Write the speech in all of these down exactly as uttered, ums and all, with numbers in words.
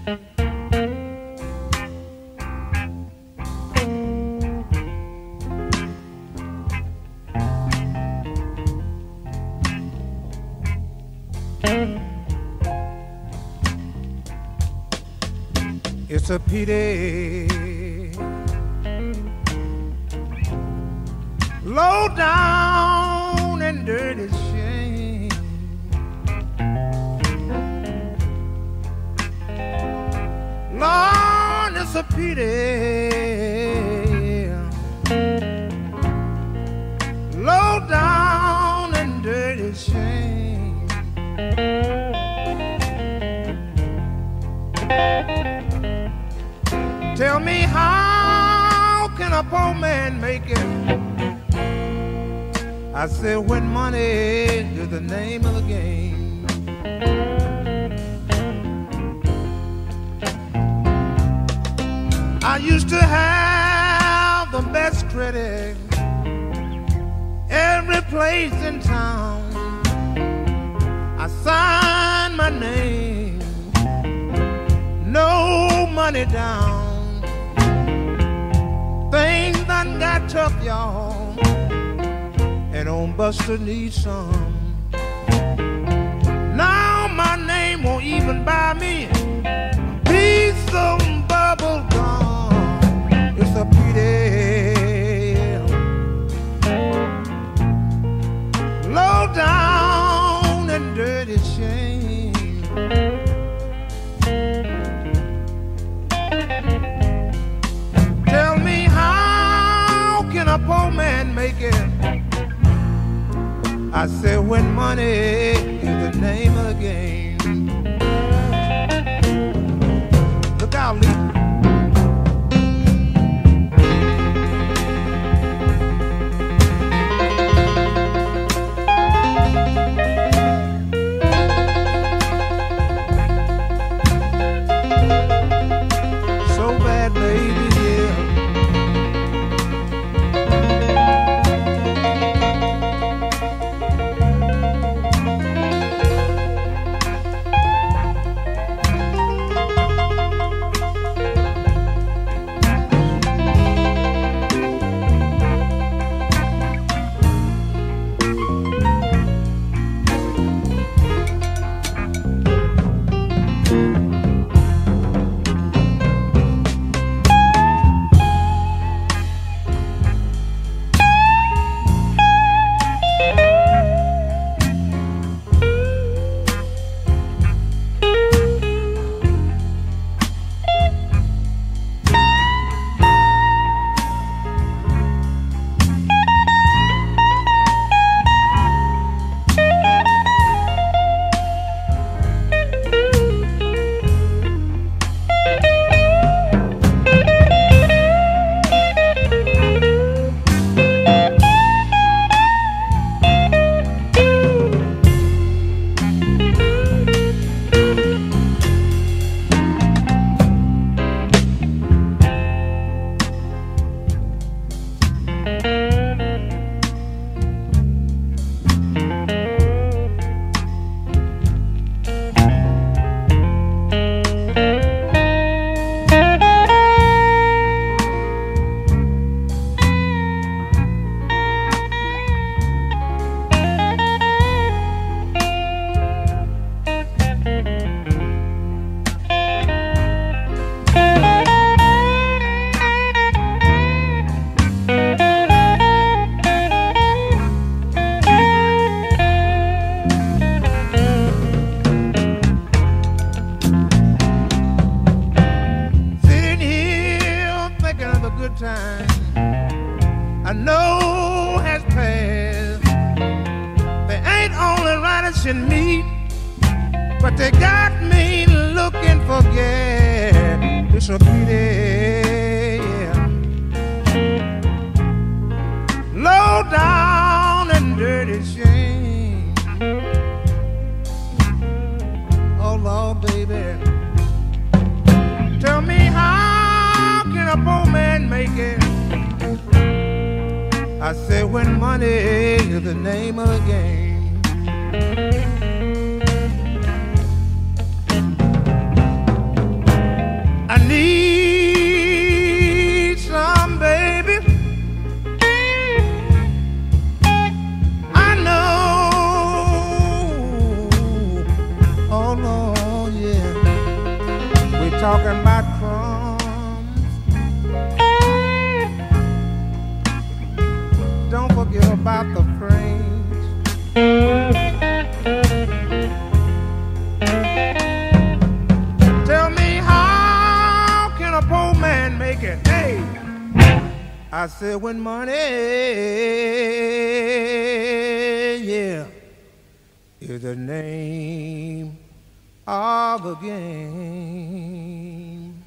It's a pity, low down and dirty shame. Lord, it's a pity, low down and dirty shame. Tell me, how can a poor man make it? I said, when money is the name of the game. I used to have the best critic every place in town. I signed my name, no money down. Things done got tough, y'all, and old Buster needs some. Now my name won't even buy me a piece of bubble gum. It's a pity, low down and dirty shame. Tell me, how can a poor man make it? I said, when money is the name of the game. Look out, Lee. So bad, baby, yeah. I know has passed. They ain't only riders in me, but they got me looking for gas. It's a pity, yeah. Low down and dirty shame. Oh Lord, baby, tell me, how can a poor man make it? I said, when money is the name of the game. talking about crumbs. Don't forget about the frames. Tell me, how can a poor man make it? Hey, I said when money, yeah, is the name of the game.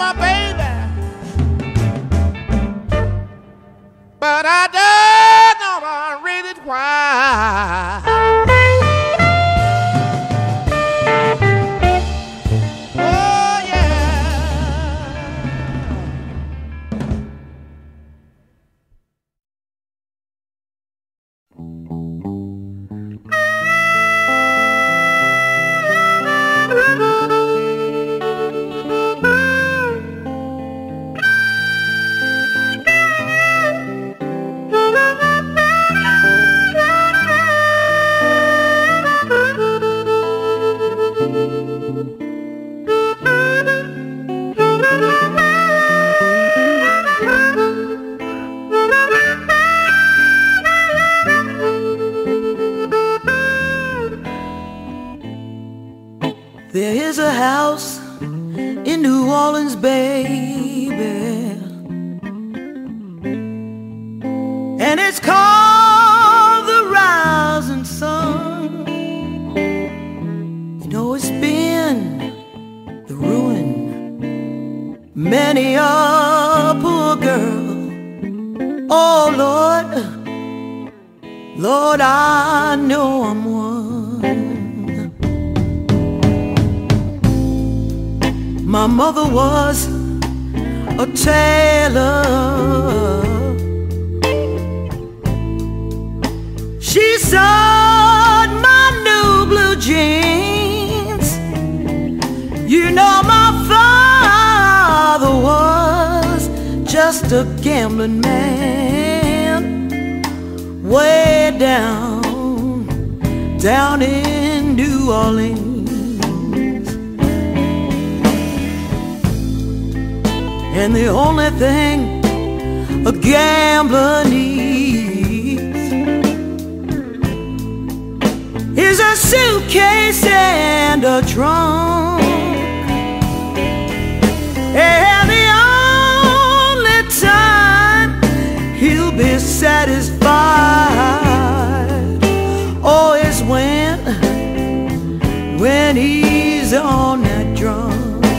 my baby, but I don't know really why. Oh yeah. There is a house in New Orleans, baby, and it's called the Rising Sun. You know it's been the ruin many a poor girl. Oh Lord, Lord, I know I'm one. My mother was a tailor. She sewed my new blue jeans. You know my father was just a gambling man, way down, down in New Orleans. And the only thing a gambler needs is a suitcase and a trunk. And the only time he'll be satisfied, oh, is when, when he's on that drum.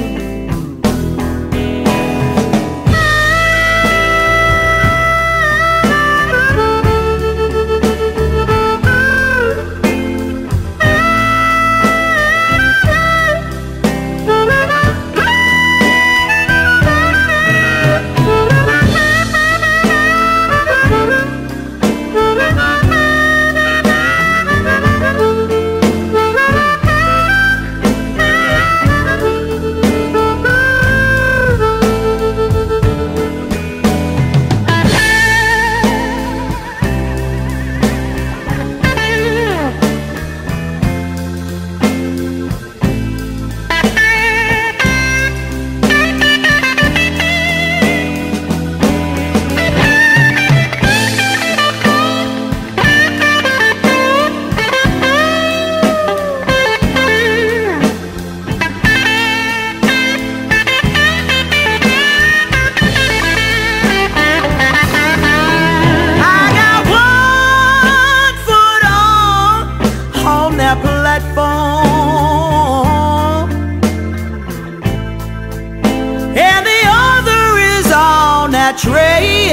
Train,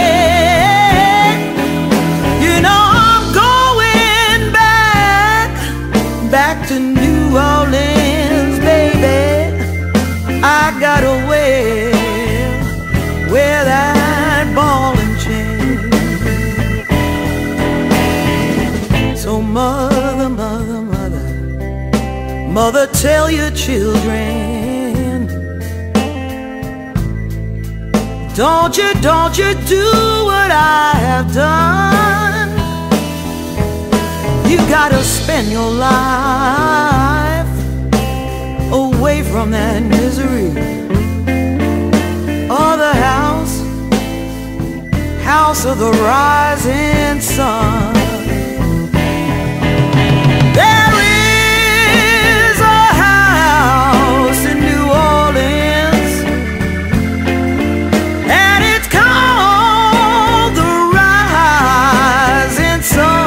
you know I'm going back, back to New Orleans, baby. I gotta wear, wear that ball and chain. So mother, mother, mother, mother, tell your children, don't you, don't you do what I have done. You gotta spend your life away from that misery. Oh, the house, house of the rising sun. There is a house in New Orleans, and it's called the Rising Sun.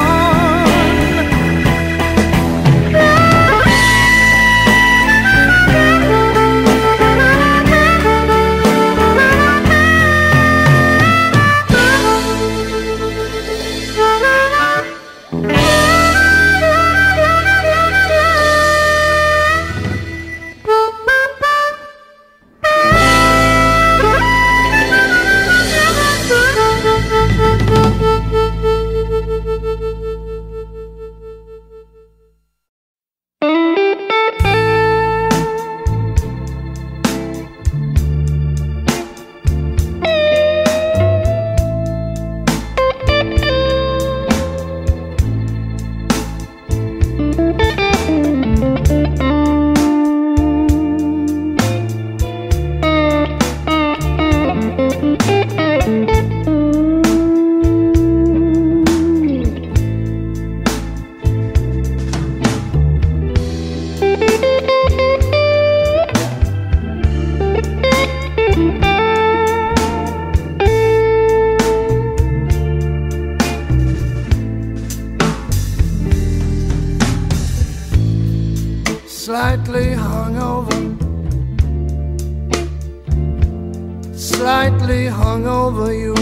slightly hung over you.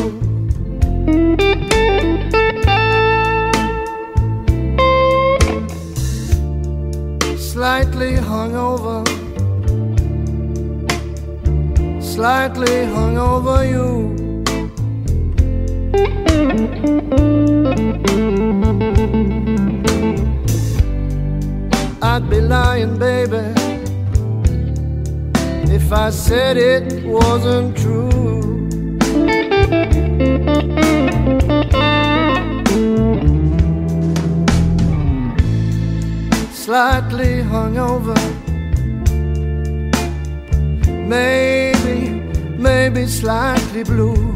Slightly hung over, slightly hung over you. I'd be lying, baby, if I said it wasn't true. Slightly hungover, maybe, maybe slightly blue.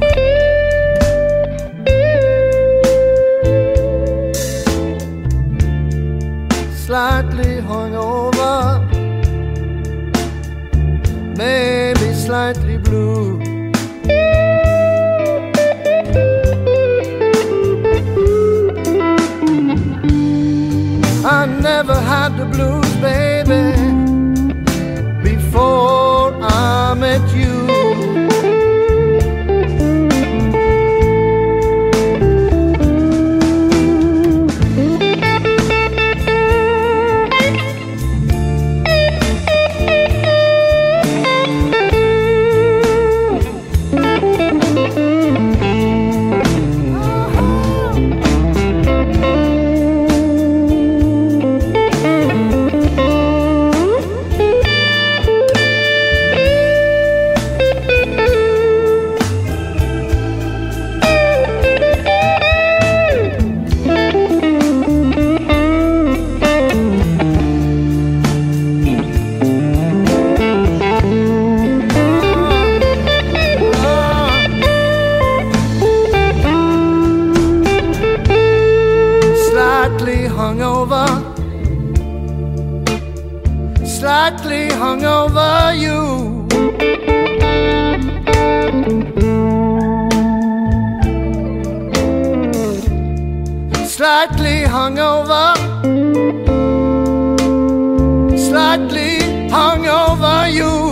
Slightly hungover, maybe slightly blue. I never had the blues, baby, before I met you. Hungover, slightly hungover you. Slightly hungover, slightly hungover you.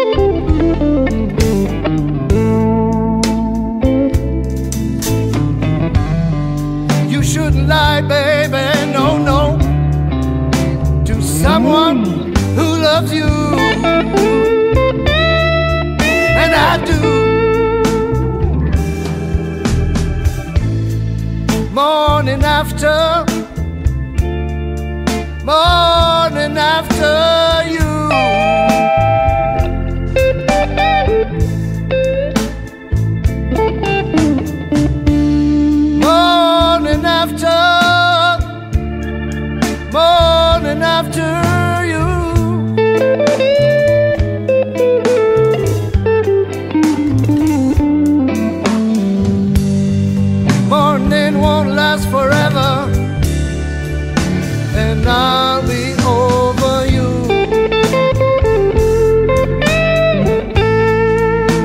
You shouldn't lie, baby, no, no, to someone who loves you, and I do. Morning after, morning after you. Morning after, morning after you. Morning won't last forever, and I'll be over you.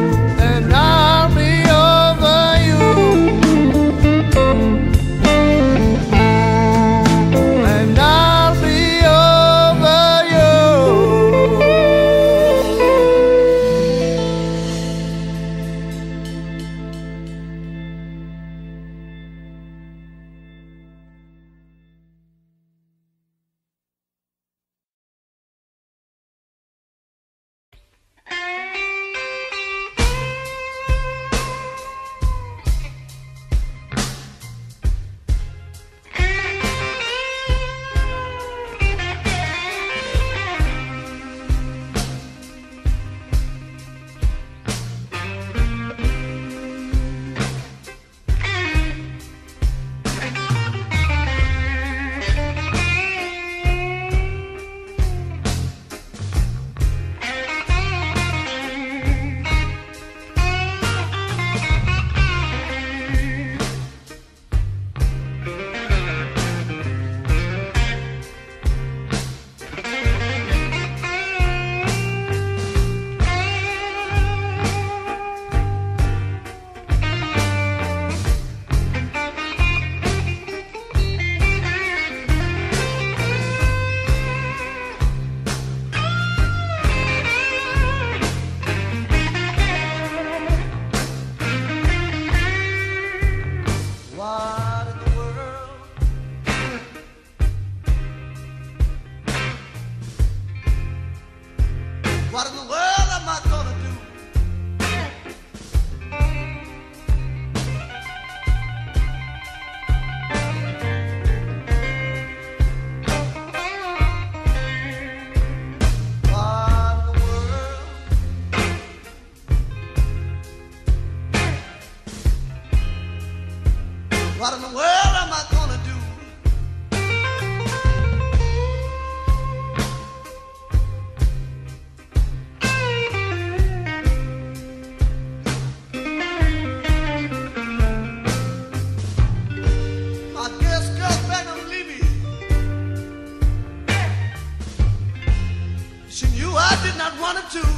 What in the world am I gonna do? My dear girlfriend, I'm leaving. She knew I did not want her to.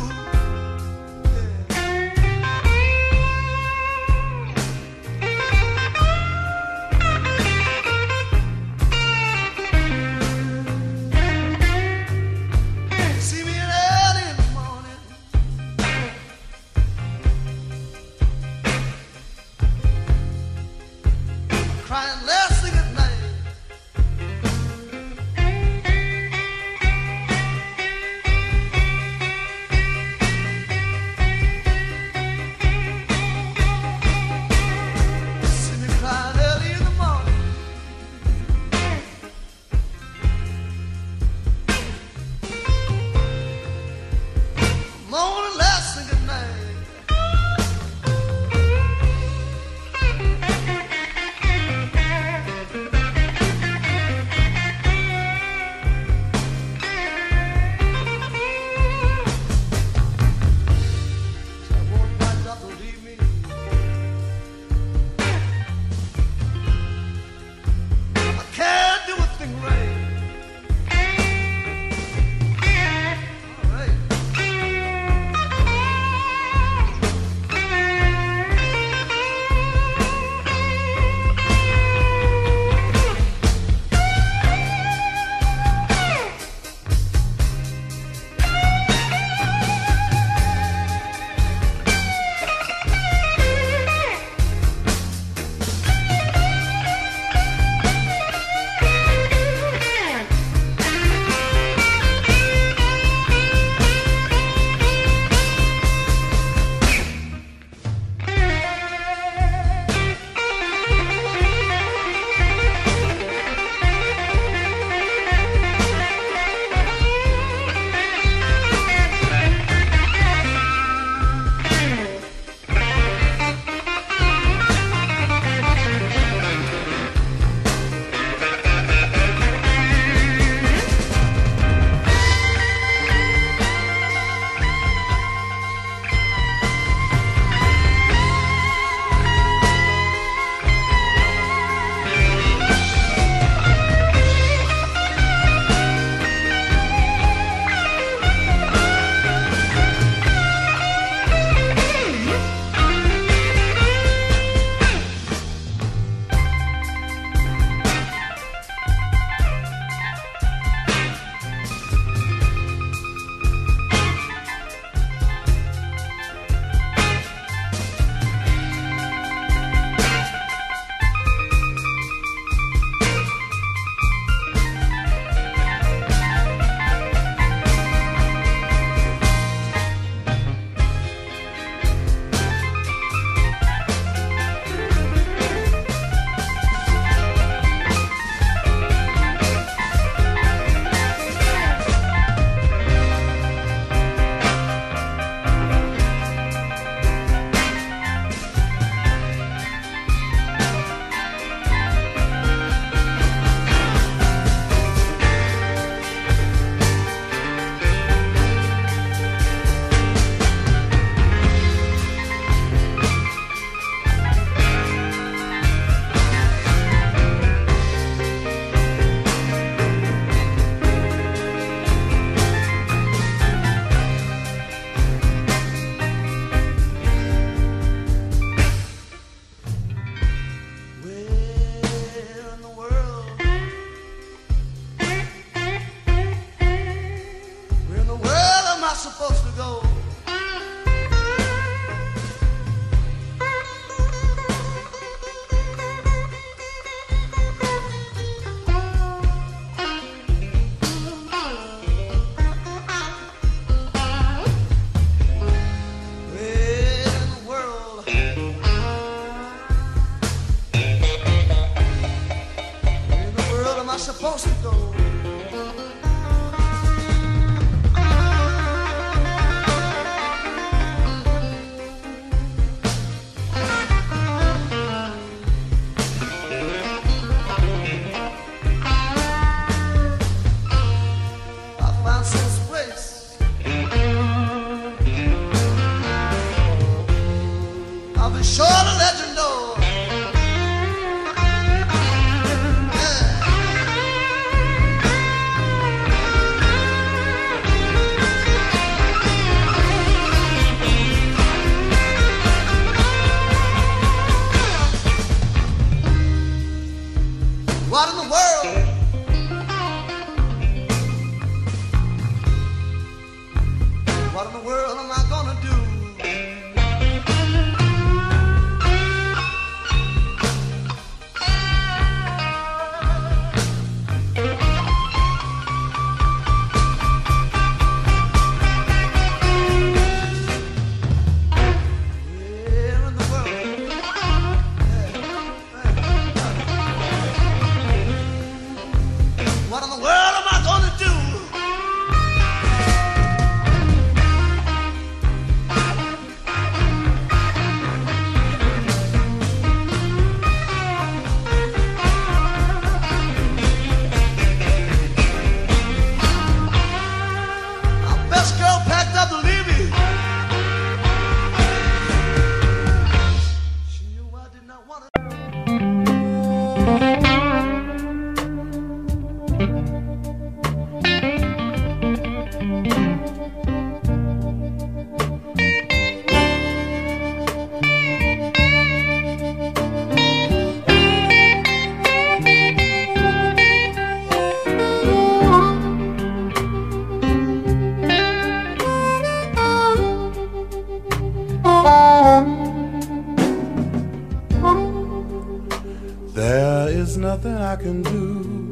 nothing I can do.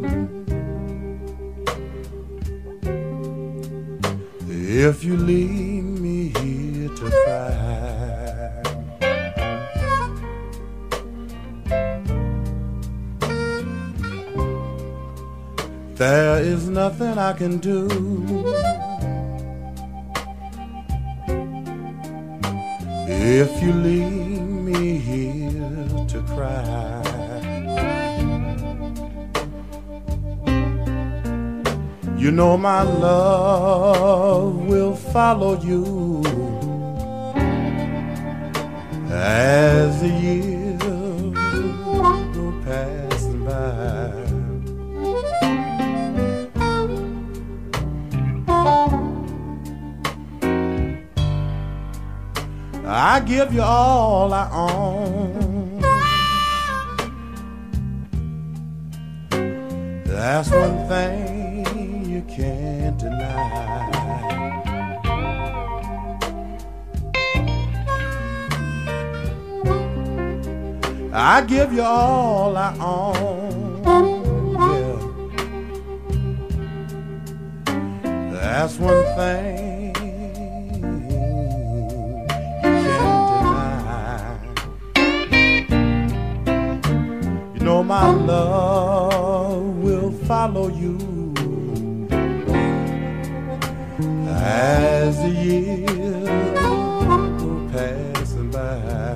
If you leave me here to cry, there is nothing I can do. If you leave me here to cry, you know my love will follow you as the years go passing by. I give you all I own. That's one thing you can't deny. I give you all I own. Yeah. That's one thing my love will follow you as the years go passing by.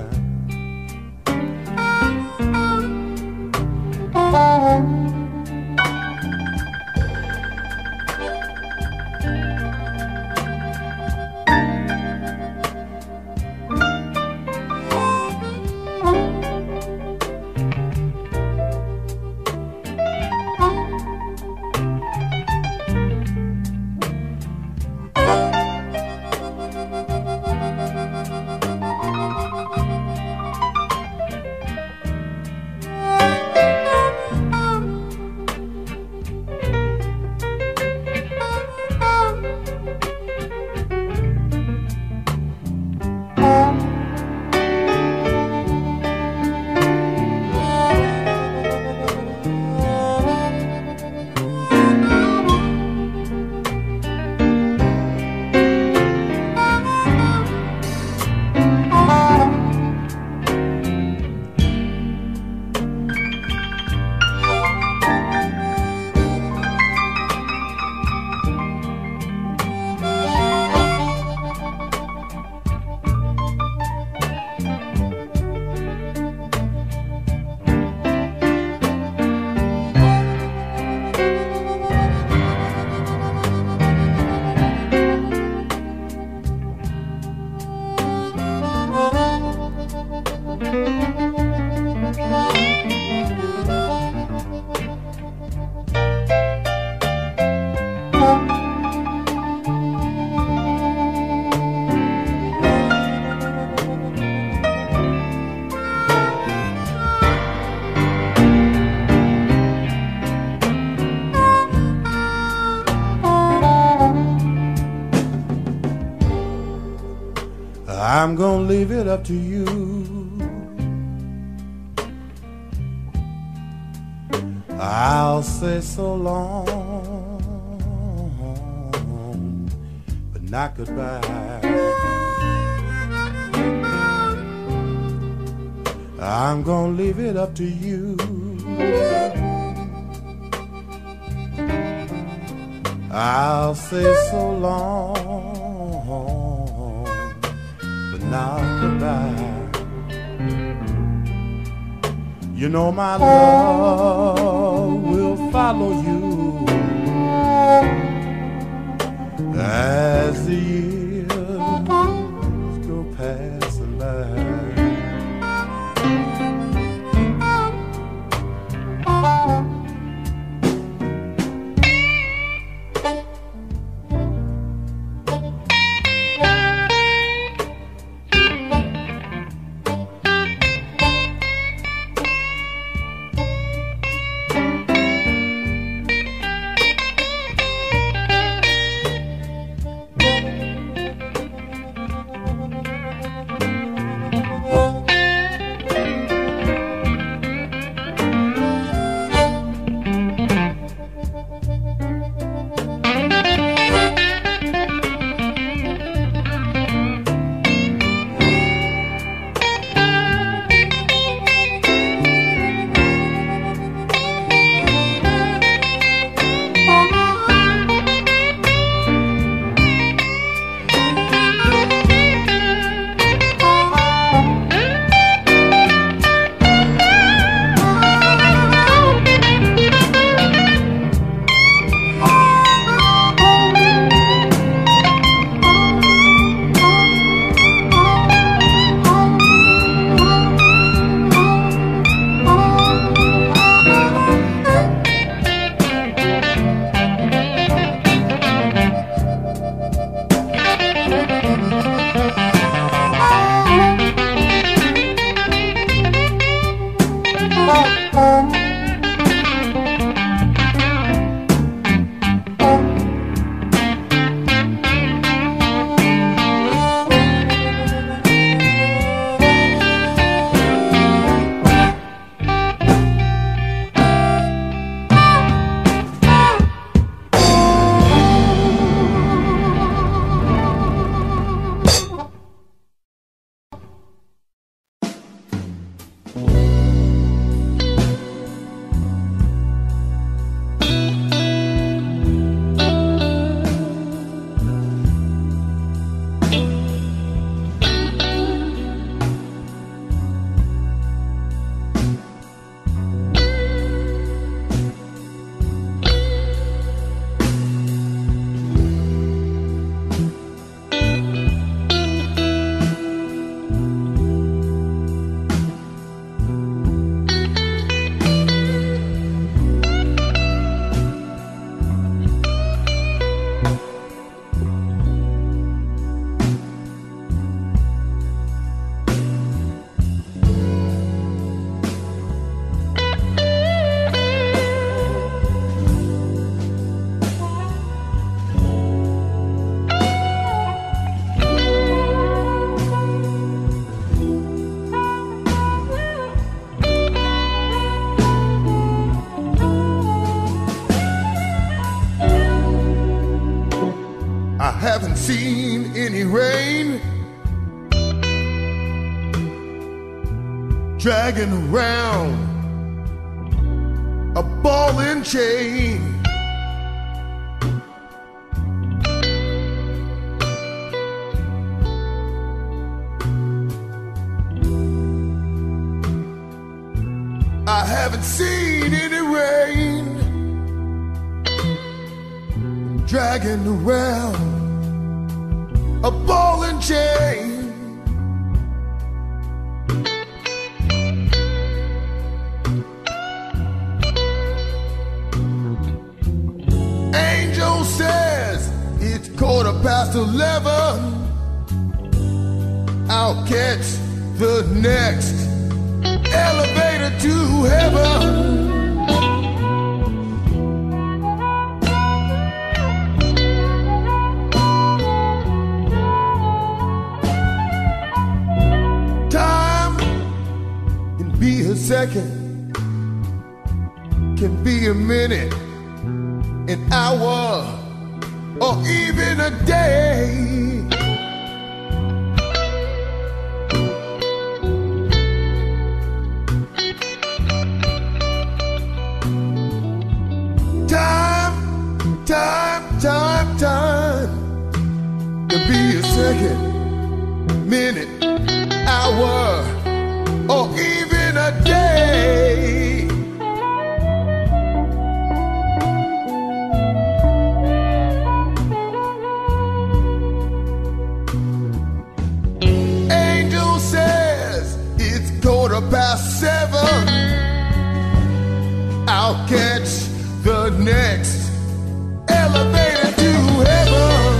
I'm gonna leave it up to you. I'll say so long, but not goodbye. I'm gonna leave it up to you. I'll say so long, but not goodbye. You know my love will follow you as the years go passing by. dragging around a ball and chain. I haven't seen any rain, dragging around a ball and chain. Angel says it's quarter past eleven. I'll catch the next elevator to heaven. Time can be a second, can be a minute, an hour, or even a day. Time, time, time, time can be a second, minute, hour, or even a day. Angel says it's quarter past seven. I'll catch the next elevator to heaven.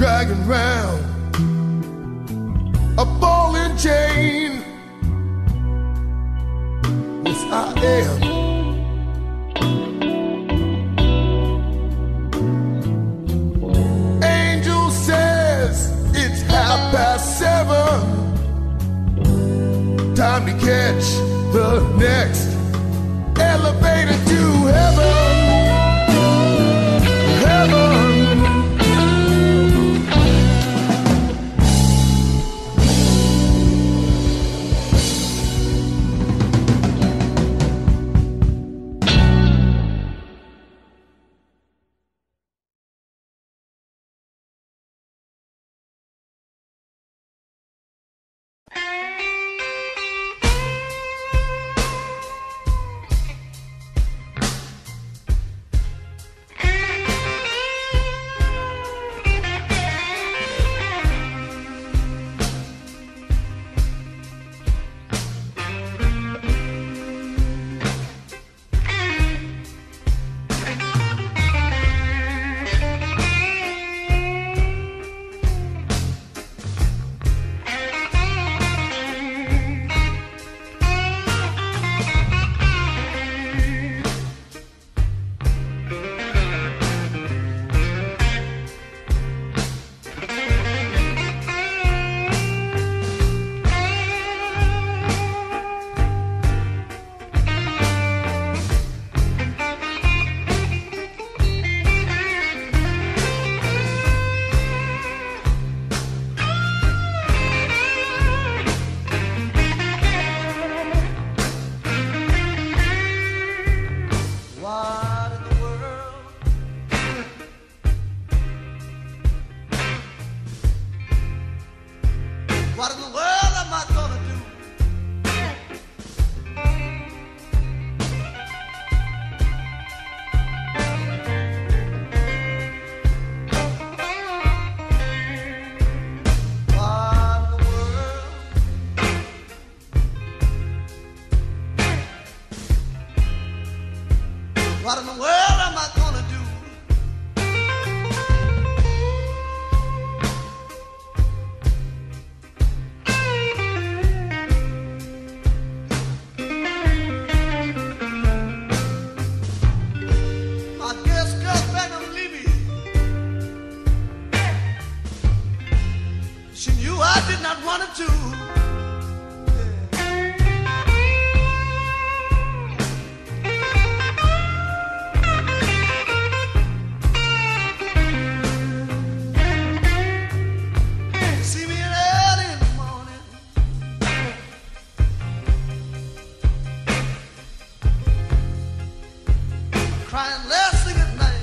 dragging round a ball and chain. Yes, I am. Angel says it's half past seven. Time to catch the next elevator to heaven. Heaven. What in the world am I gonna do? My dear girl back on Libby. She knew I did not want it to. Crying last thing at night.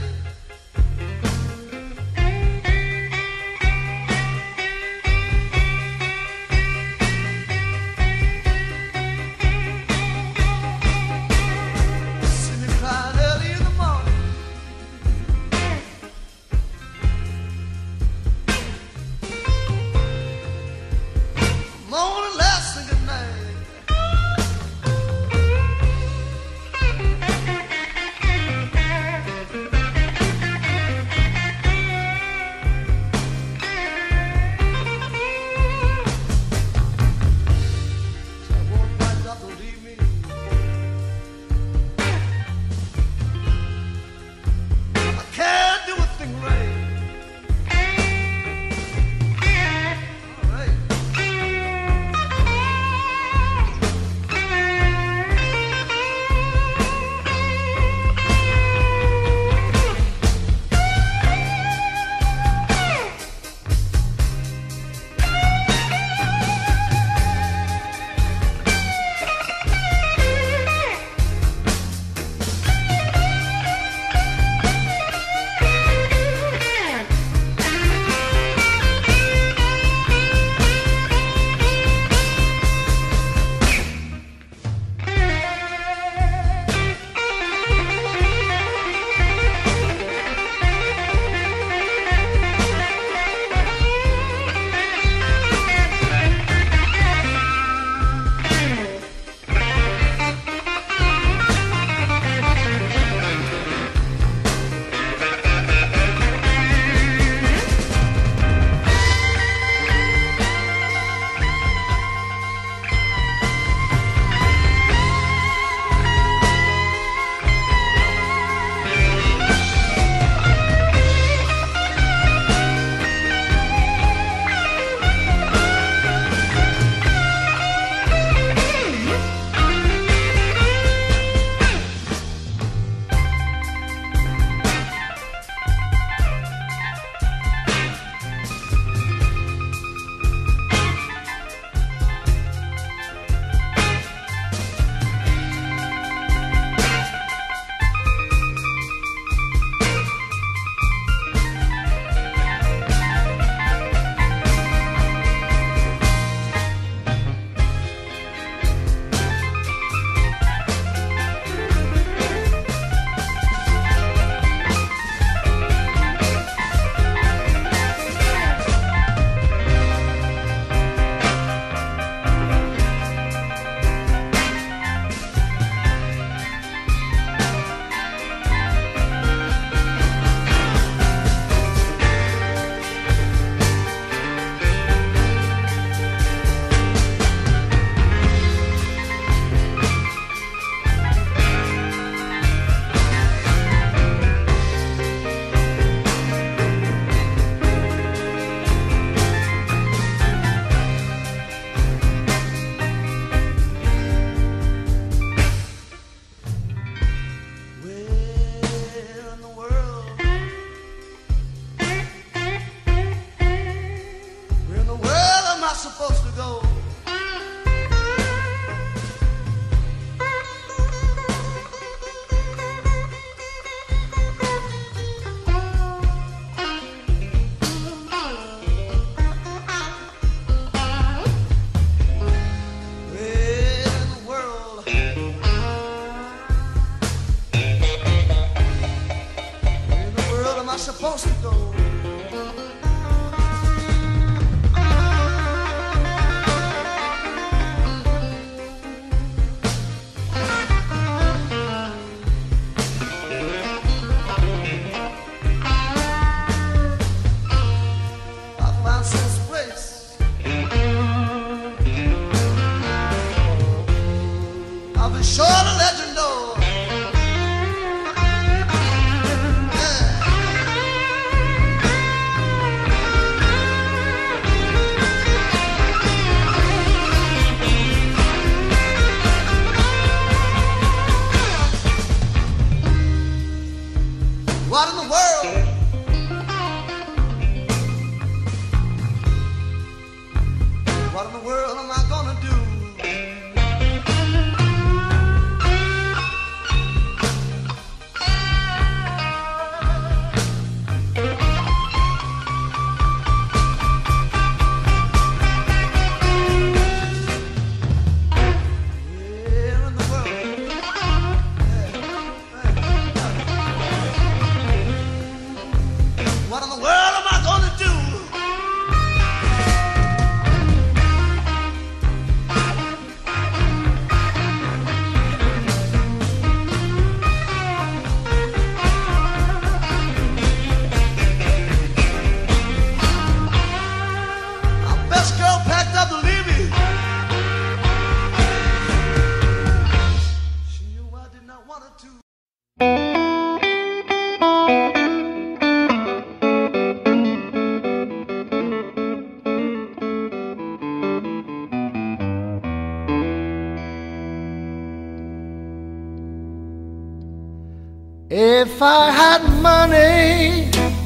If I had money,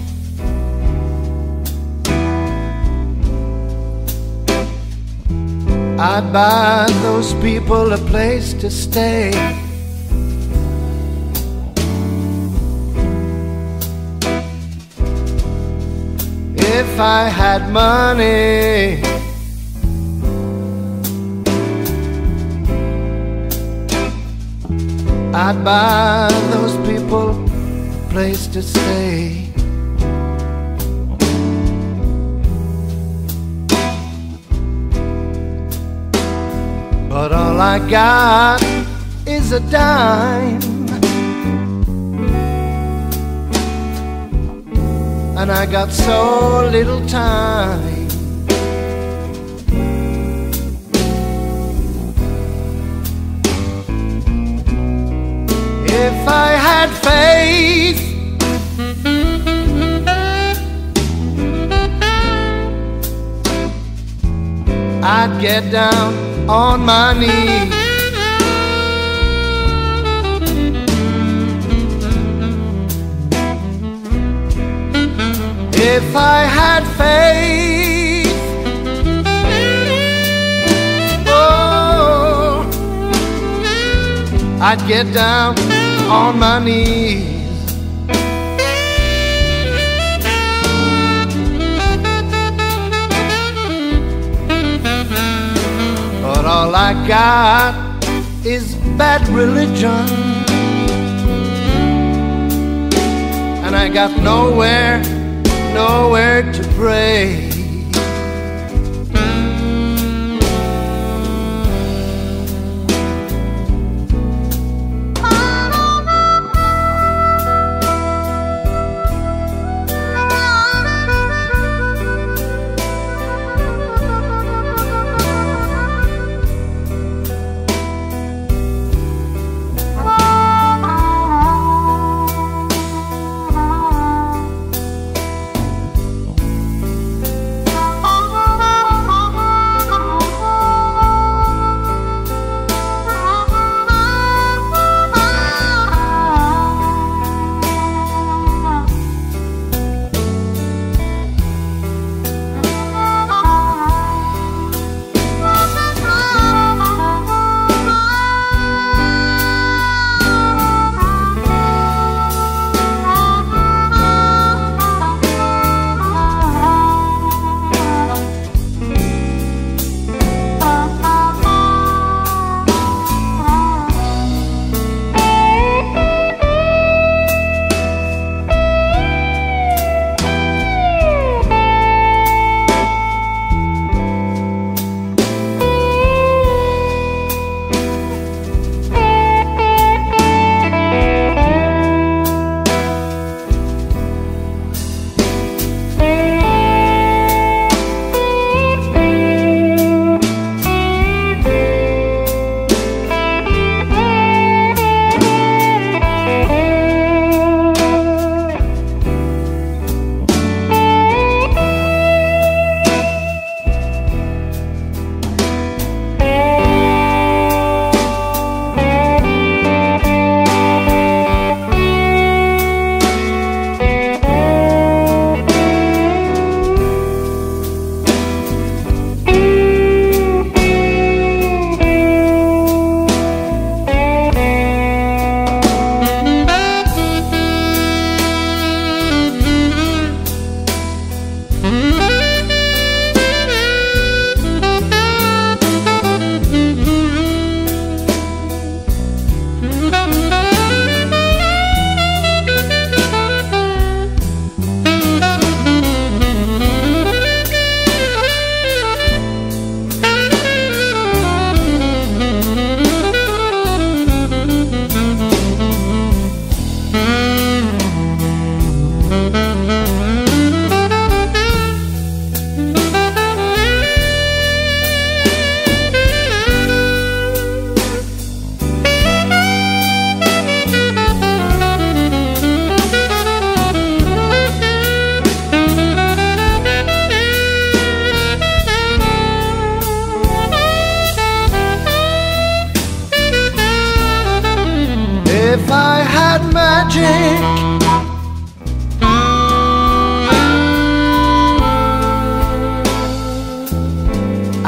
I'd buy those people a place to stay. If I had money, I'd buy those people a place to stay. But all I got is a dime, and I got so little time. If I had faith, I'd get down on my knees. If I had faith, oh, I'd get down on my knees. But all I got is bad religion, and I got nowhere, nowhere to pray.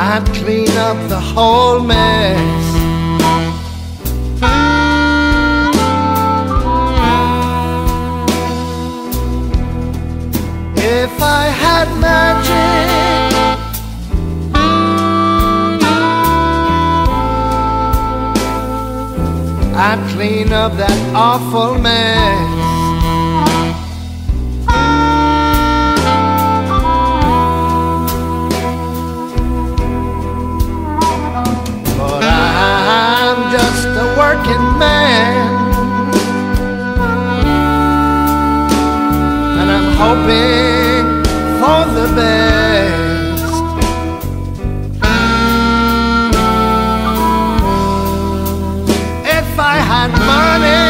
I'd clean up the whole mess. If I had magic, I'd clean up that awful mess. But I'm just a working man, and I'm hoping for the best. If I had money,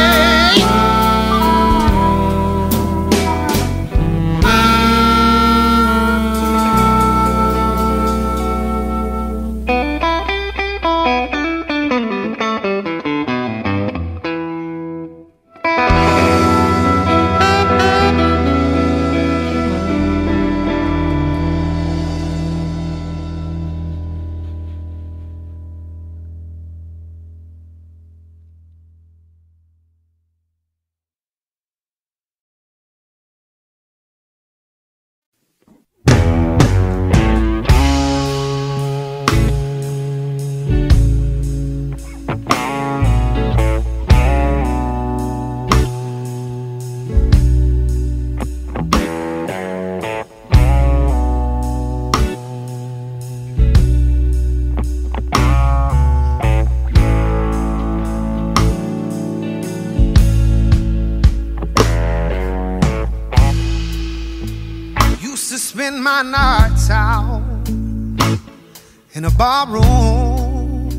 spend my nights out in a bar room.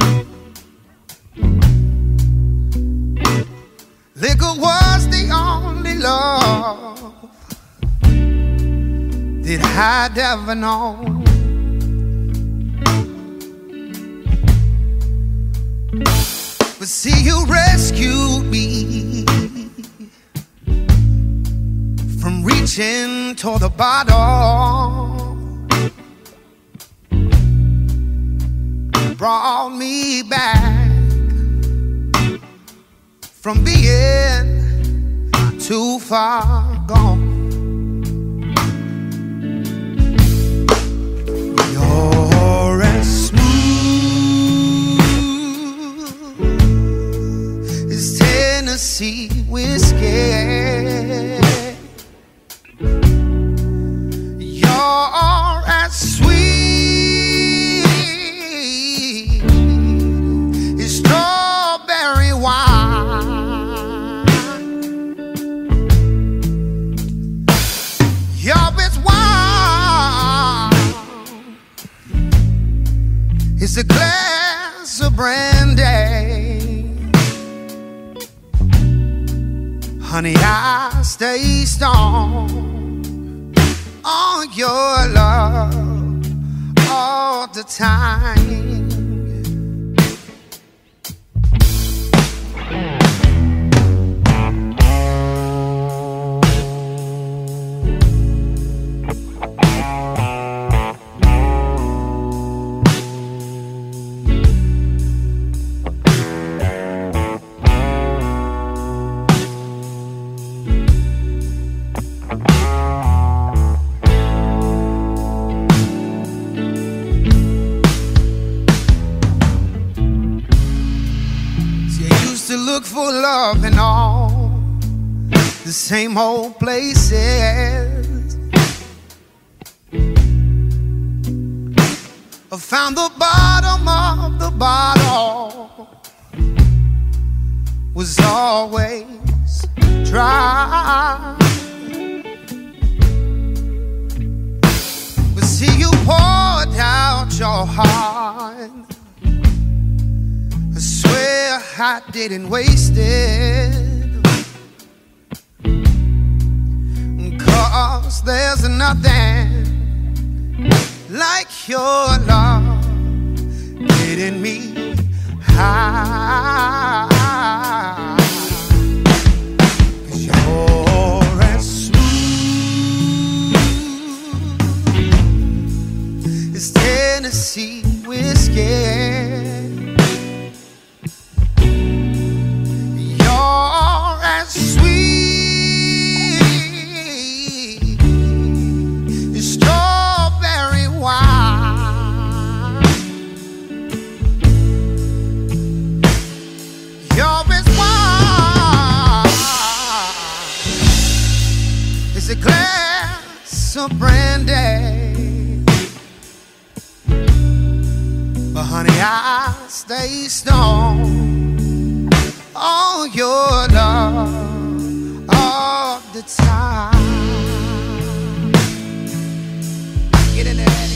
Liquor was the only love that I'd ever known. But see, you rescued me from reaching toward the bottom, brought me back from being too far gone. You're as smooth as Tennessee whiskey. You're as sweet as strawberry wine. You're as warm as a glass of brandy. Honey, I stay strong on your love all the time. Look for love in all the same old places. I found the bottom of the bottle was always dry. But see, you poured out your heart. I swear I didn't waste it, 'cause there's nothing like your love getting me high. 'Cause you're as smooth as ten Tennessee whiskey. You're as sweet as strawberry wine. You're as wine as a glass of brandy. But honey, I stay strong on your love all the time. Get in there, Eddie.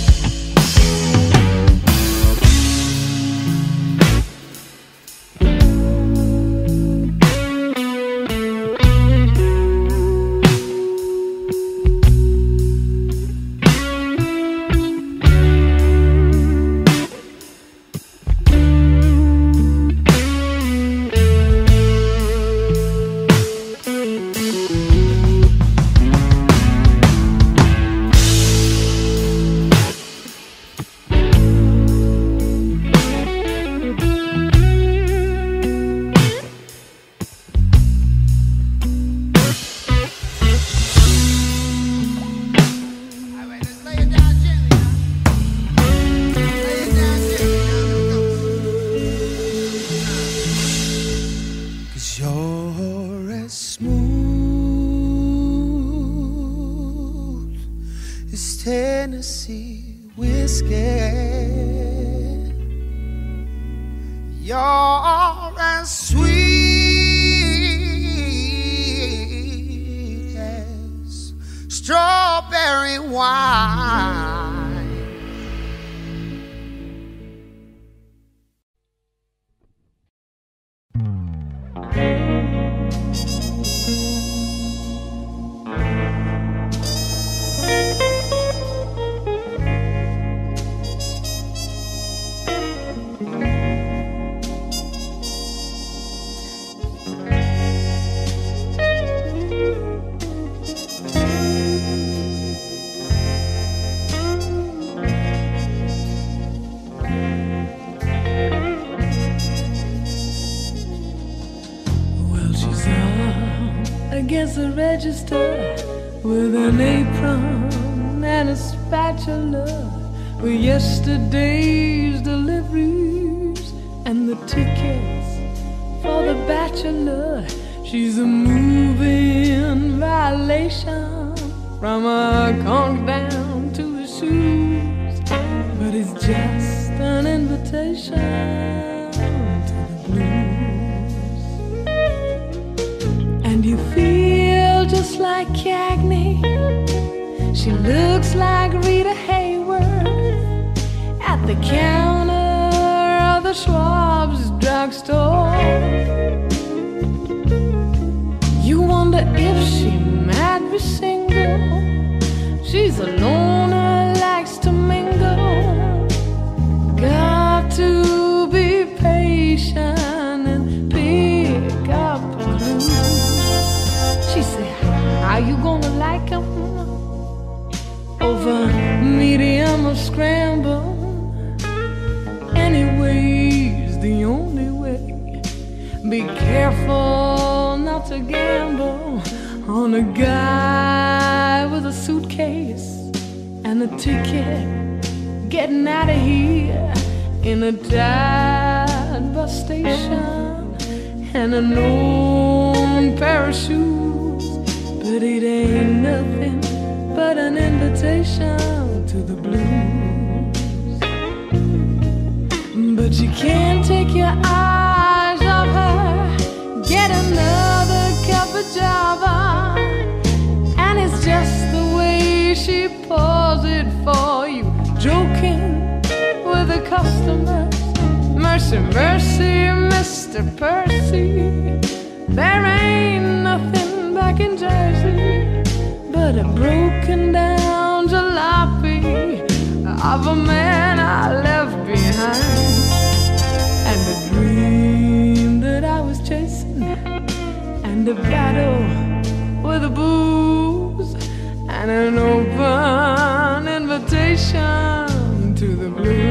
You're as smooth as Tennessee whiskey. You're as sweet as strawberry wine. Against the register with an apron and a spatula with yesterday's deliveries and the tickets for the bachelor. She's a moving violation from her conch down to the shoes, but it's just an invitation to the blues. And you feel just like Cagney. She looks like Rita Hayworth at the counter of the Schwab's drugstore. You wonder if she might be single. She's a loner, likes to mingle. Got to be patient and pick up a clue. She said, how you gonna like him? Over medium or scramble. Anyways, the only way. Be careful not to gamble on a guy with a suitcase and a ticket getting out of here in a tight bus station and an old pair of shoes. But it ain't nothing but an invitation to the blues. But you can't take your eyes off her. Get another cup of java, and it's just the way she pours it for you, joking with the customers. Mercy, mercy, Mister Percy, there ain't nothing back in Jersey but a broken down jalopy of a man I left behind, and a dream that I was chasing, and a battle with the booze, and an open invitation to the blues.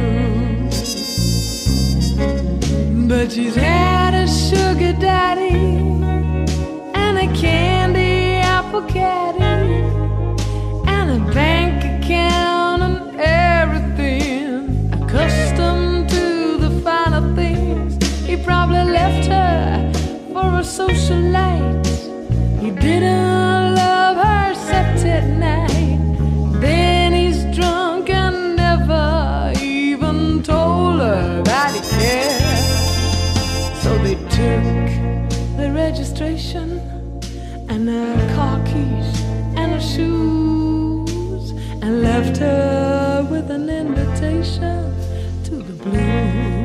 socialite. He didn't love her except at night. Then he's drunk and never even told her that he cared. So they took the registration and her car keys and her shoes and left her with an invitation to the blues.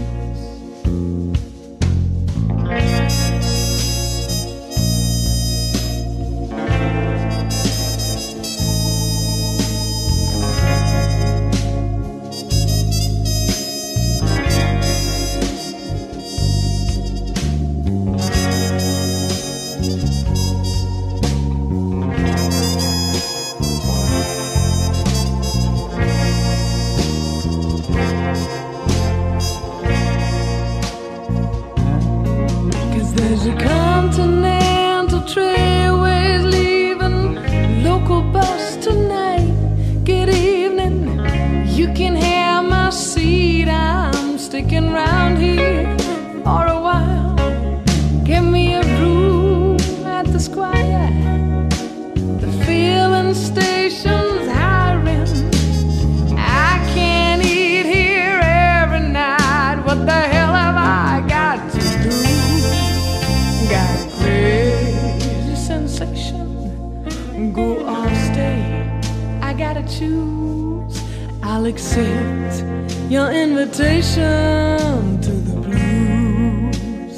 There's a continental trailways leaving local bus tonight. Good evening, you can have my seat. I'm sticking round here for a while. Give me a room at the Squire. The filling station's hiring. I can't eat here every night. What the hell have I got to do? Got a crazy sensation. Go or stay, I gotta choose. I'll accept your invitation to the blues.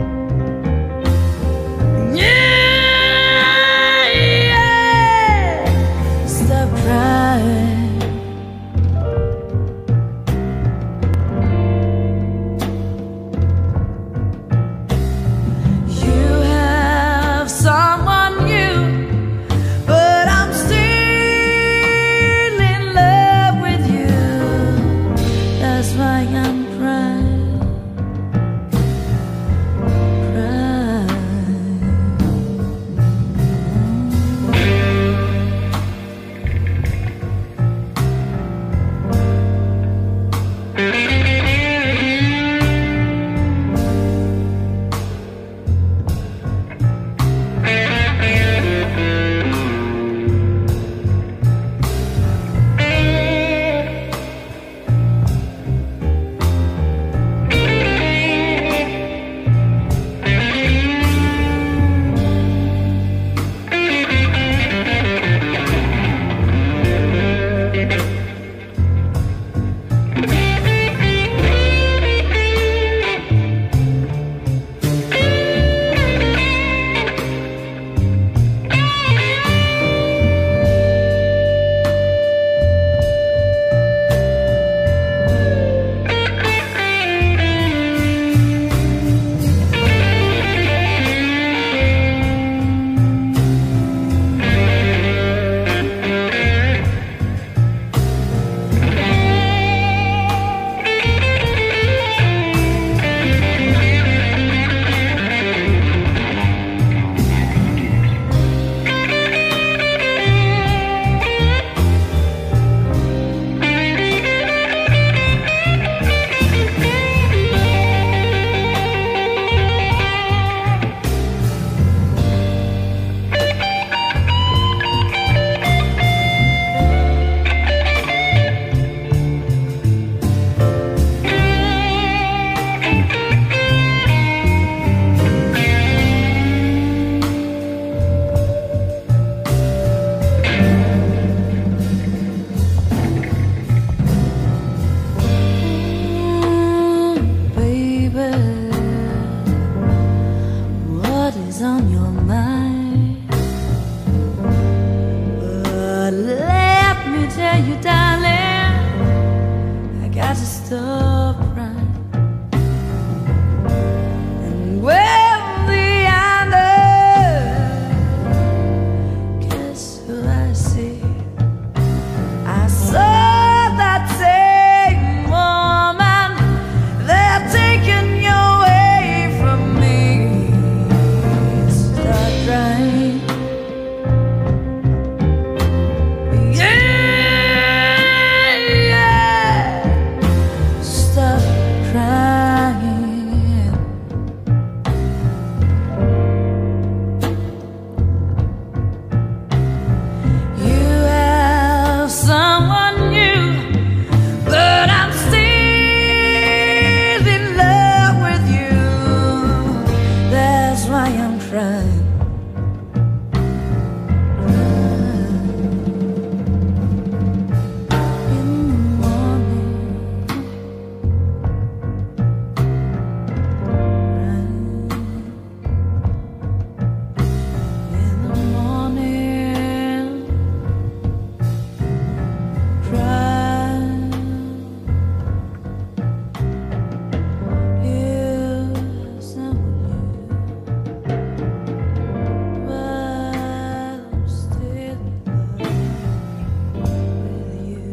Yeah, yeah. mind. But let me tell you, darling, I got to stop crying. And when the honor, guess who I see? I saw that same woman. They're taking you away from me. Start crying. Yeah, yeah. Stop crying. You have someone new, but I'm still in love with you. That's why I'm crying. In the morning, in the morning, crying. Here's someone new, but I'm still in love with you.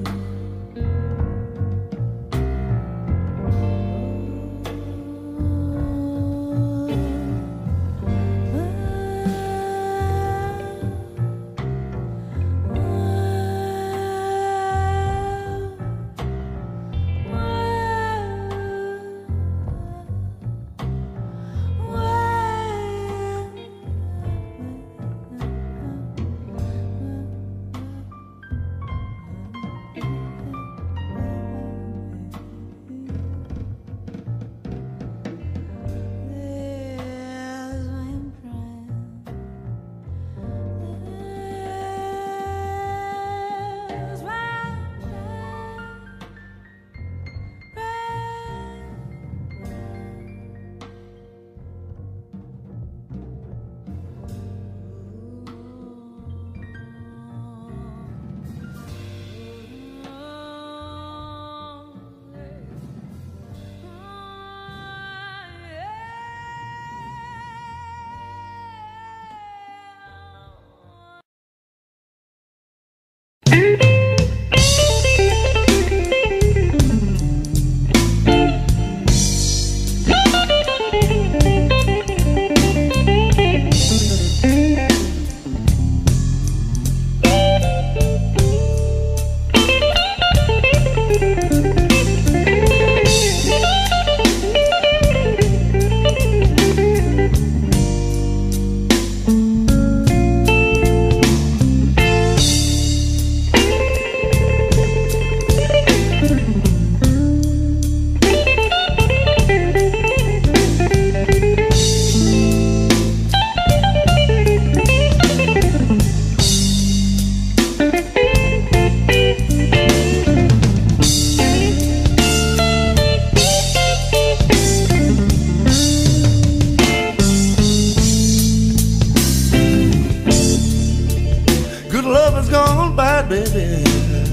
Good love is gone bad, baby.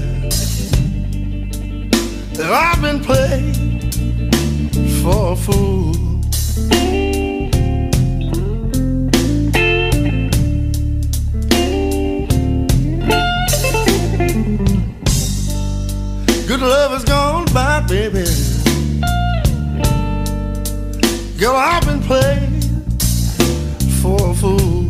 And I've been played for a fool. Good love is gone bad, baby. Girl, I've been played for a fool.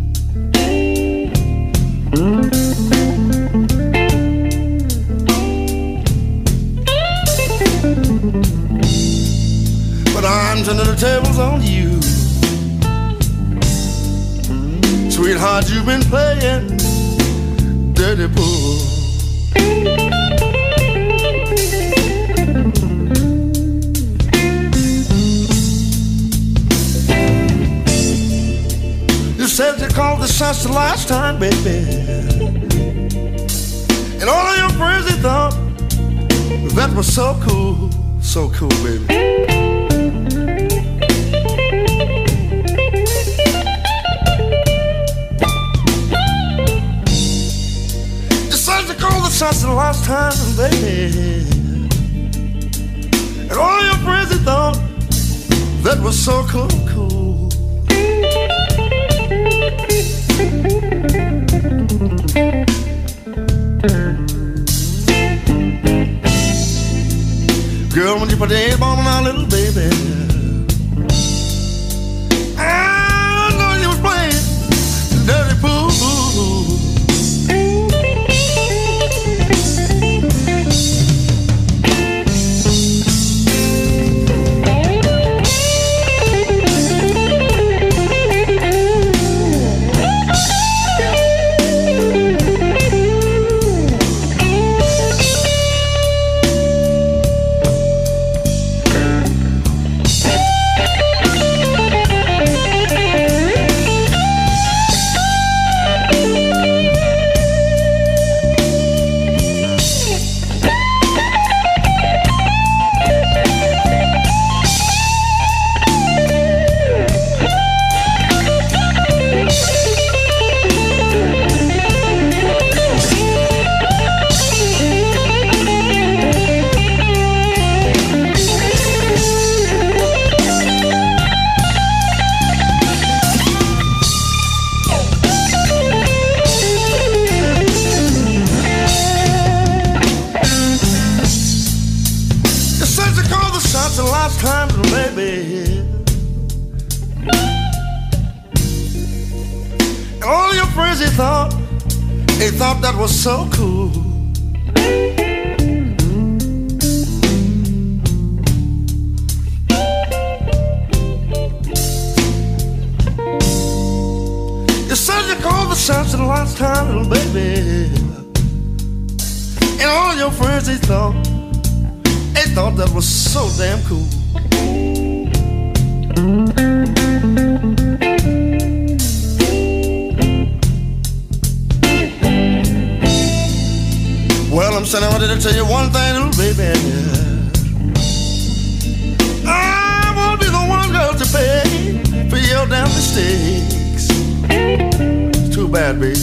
But I'm turning the tables on you. Sweetheart, you've been playing dirty pool. You said you called the shots the last time, baby. And all of your friends, they thought that was so cool, so cool, baby. last time, baby. And all your friends they thought that was so cool, cool. Girl, when you put the A-bomb on our little baby, I know you was playing dirty pool. That was so cool. You said you called the shots the last time, little baby. And all your friends, they thought, they thought that was so damn cool. Well, I'm saying I wanted to tell you one thing, little baby. I won't be the one girl to pay for your damn mistakes. It's too bad, baby.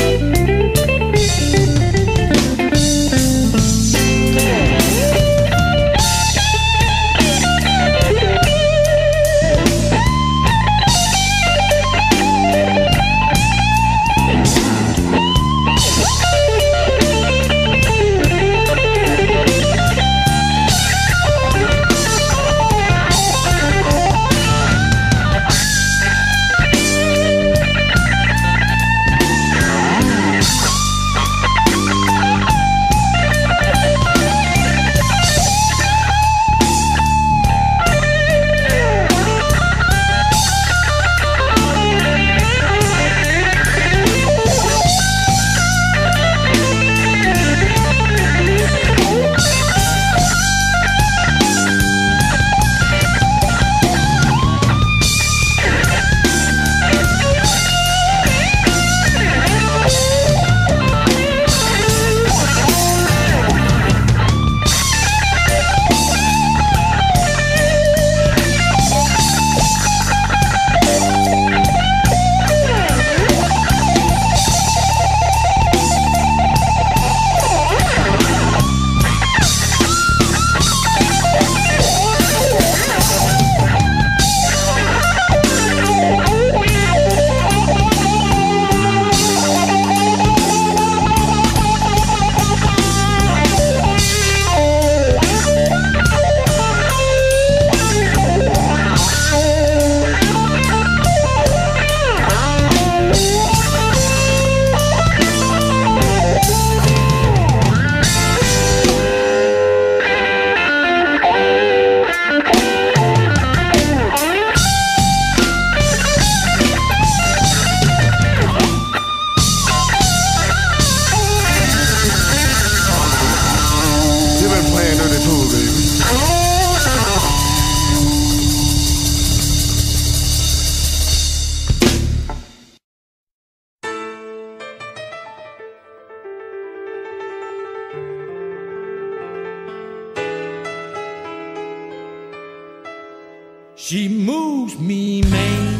She moves me, man.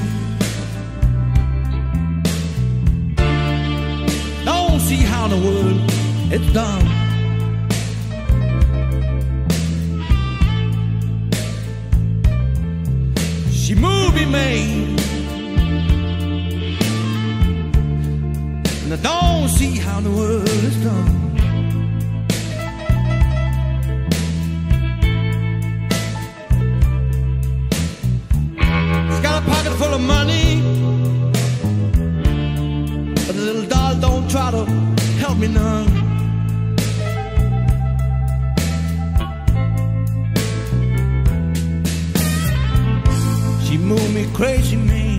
Don't see how in the world it's done. me, Maine, and I don't see how the world is done. He's got a pocket full of money, but the little doll don't try to help me none. She moved me crazy, man,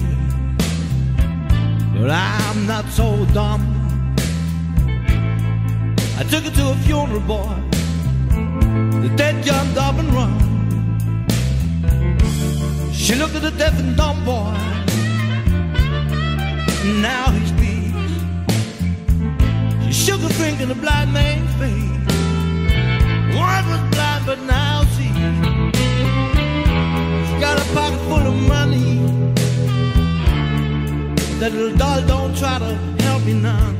but I'm not so dumb. I took her to a funeral, boy. The dead jumped up and run. She looked at the deaf and dumb boy. Now he speaks. She shook her finger in the blind man's face. One was blind, but now sees. He's got a pocket full of money. That little doll don't try to help me none.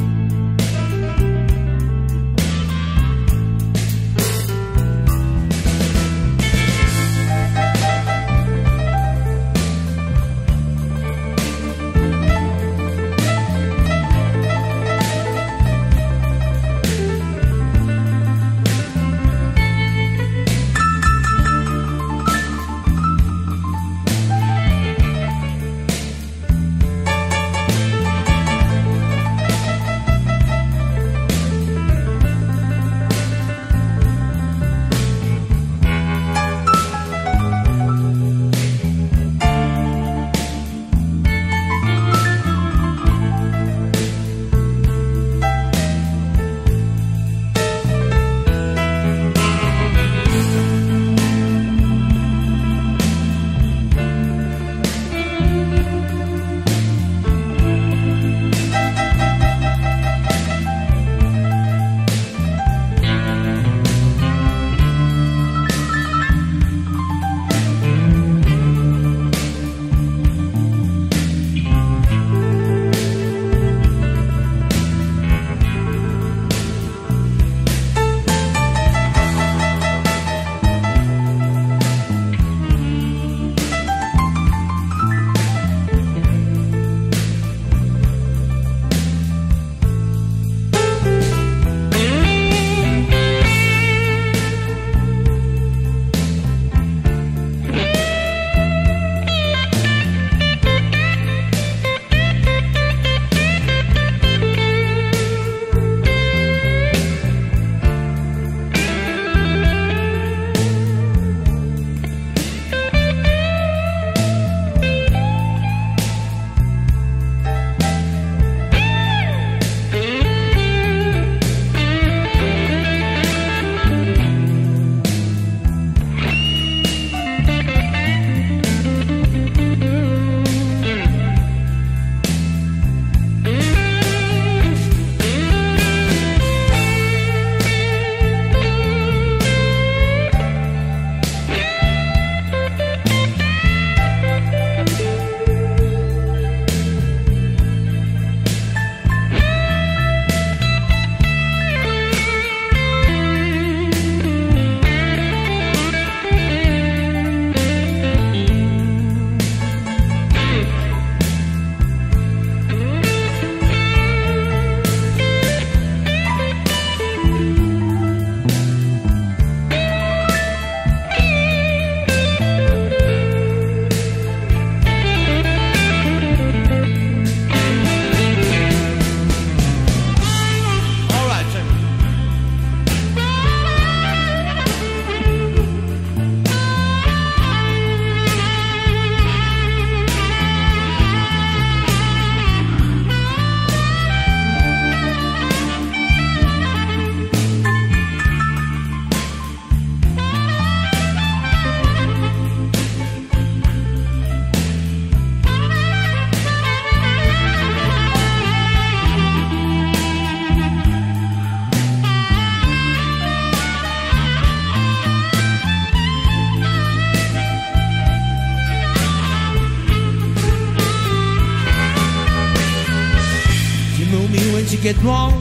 get wrong,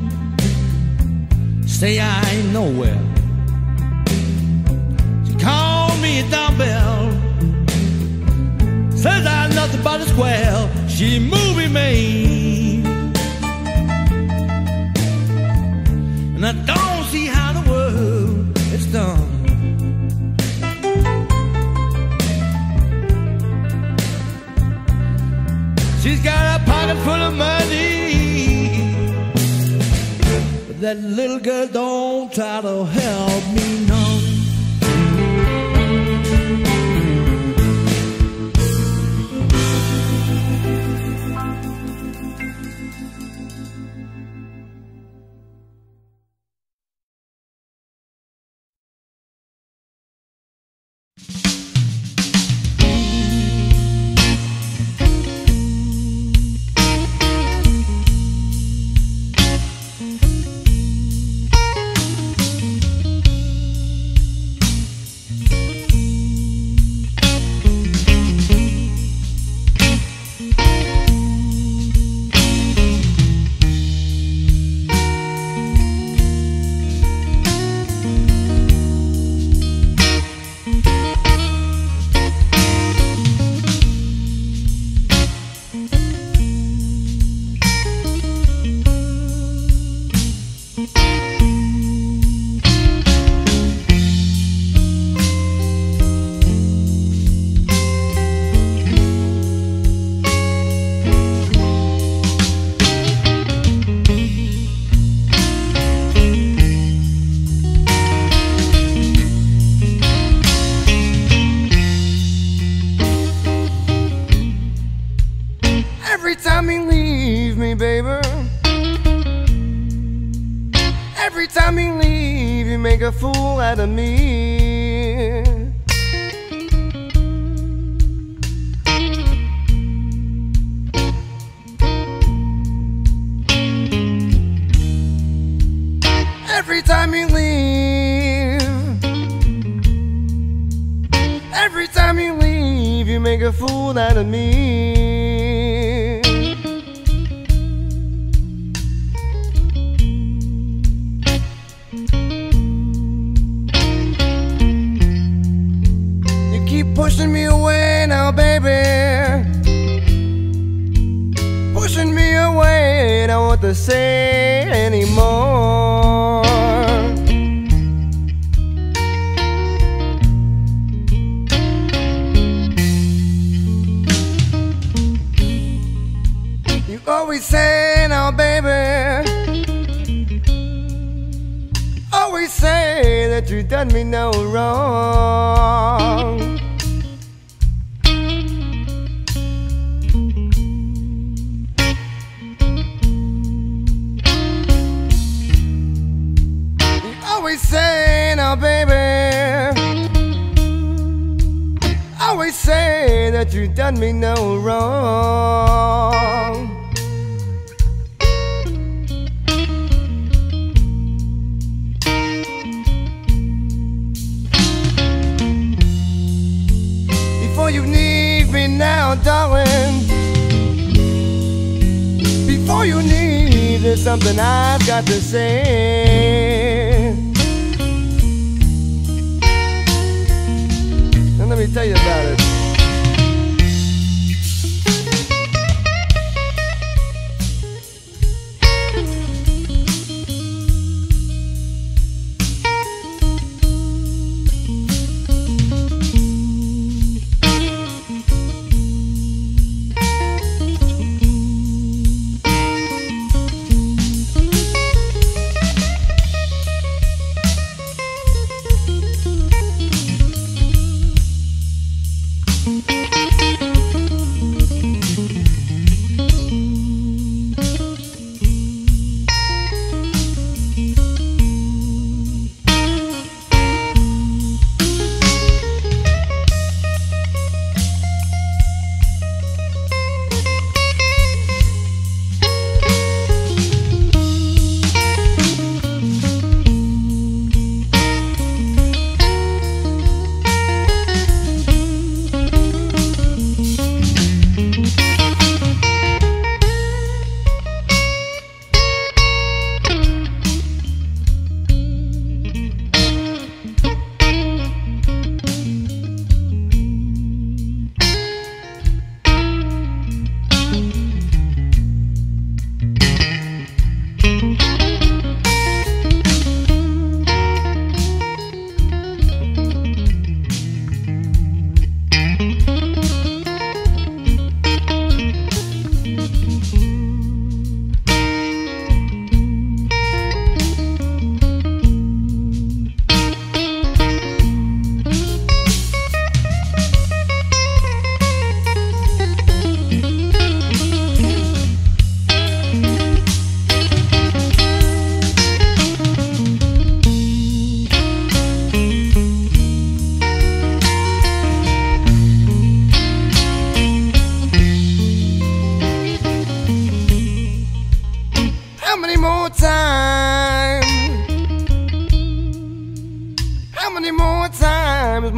say I ain't nowhere. She called me a dumbbell, Says I'm nothing but a square. She movie mean, and I don't see how the world is done. She's got a pocket full of money, but that little girl don't try to help me none. Every time you leave me, baby, every time you leave, you make a fool out of me. Every time you leave, every time you leave, you make a fool out of me. Pushing me away now, baby, pushing me away, don't want to say anymore. You always say now, baby, always say that you done me no wrong. Always say now, baby, always say that you done me no wrong. Before you leave me now, darling, before you leave, there's something I've got to say. Let me tell you about it.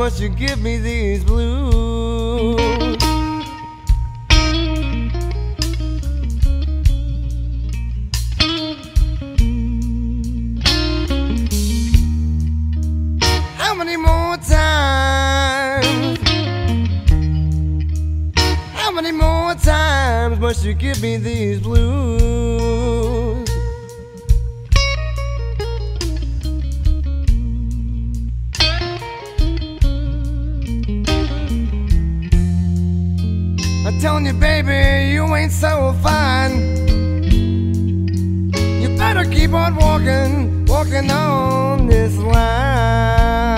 must you give me these blues? How many more times? How many more times must you give me these blues? I'm telling you, baby, you ain't so fine. You better keep on walking, walking on this line.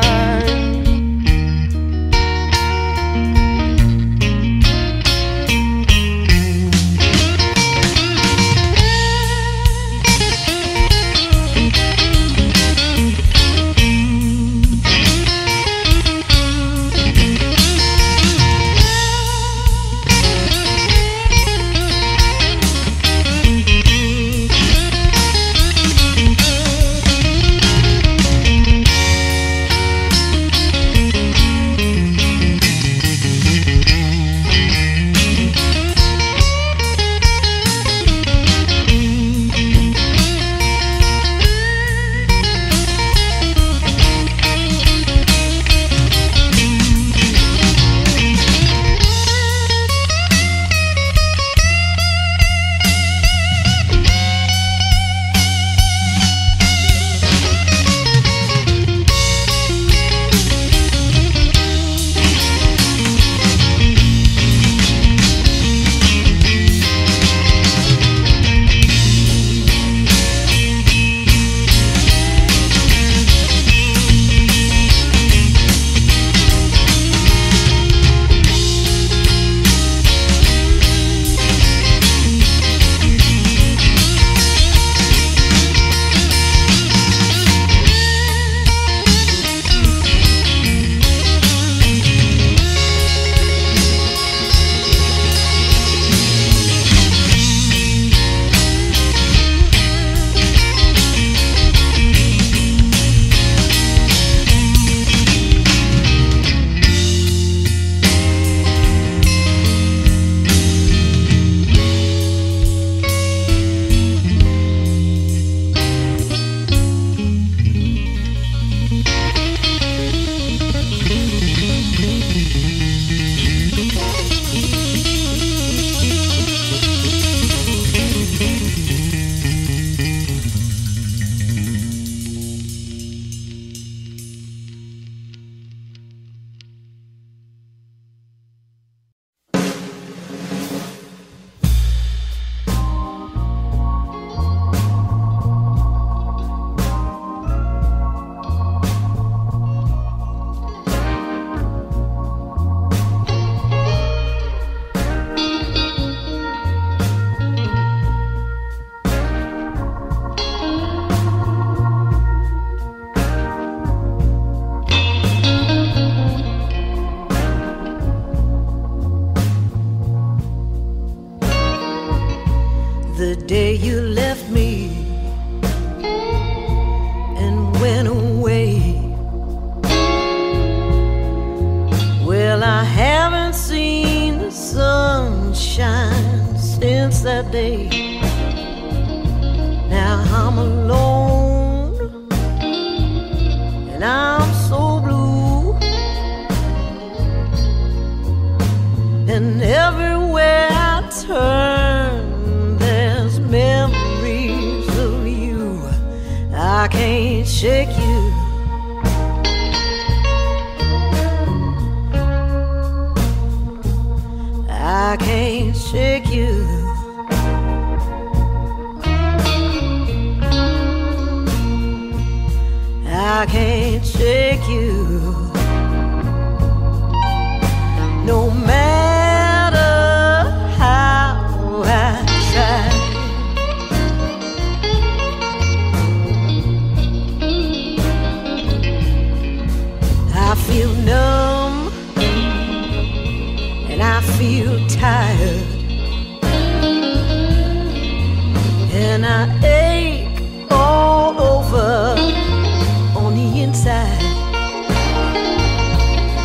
The day you left me and went away, well, I haven't seen the sunshine since that day. Now I'm alone and I'm so blue, and everywhere I turn memories of you. I can't shake you. I can't shake you. I can't shake you. No matter how I try. I feel numb and I feel tired, and I ache all over on the inside.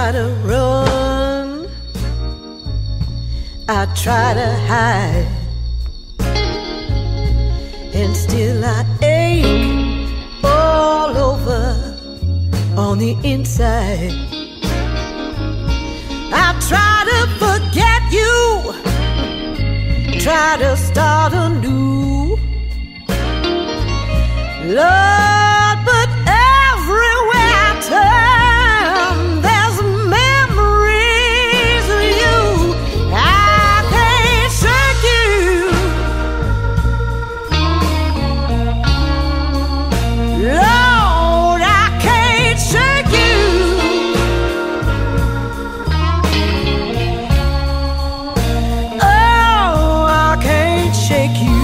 try to run, I try to hide, and still I ache all over on the inside. I try to forget you, try to start anew, Lord, but everywhere I turn, there's memories of you. I can't shake you, Lord, I can't shake you. Oh, I can't shake you.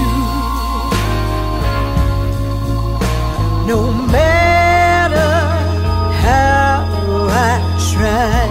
No matter how I try.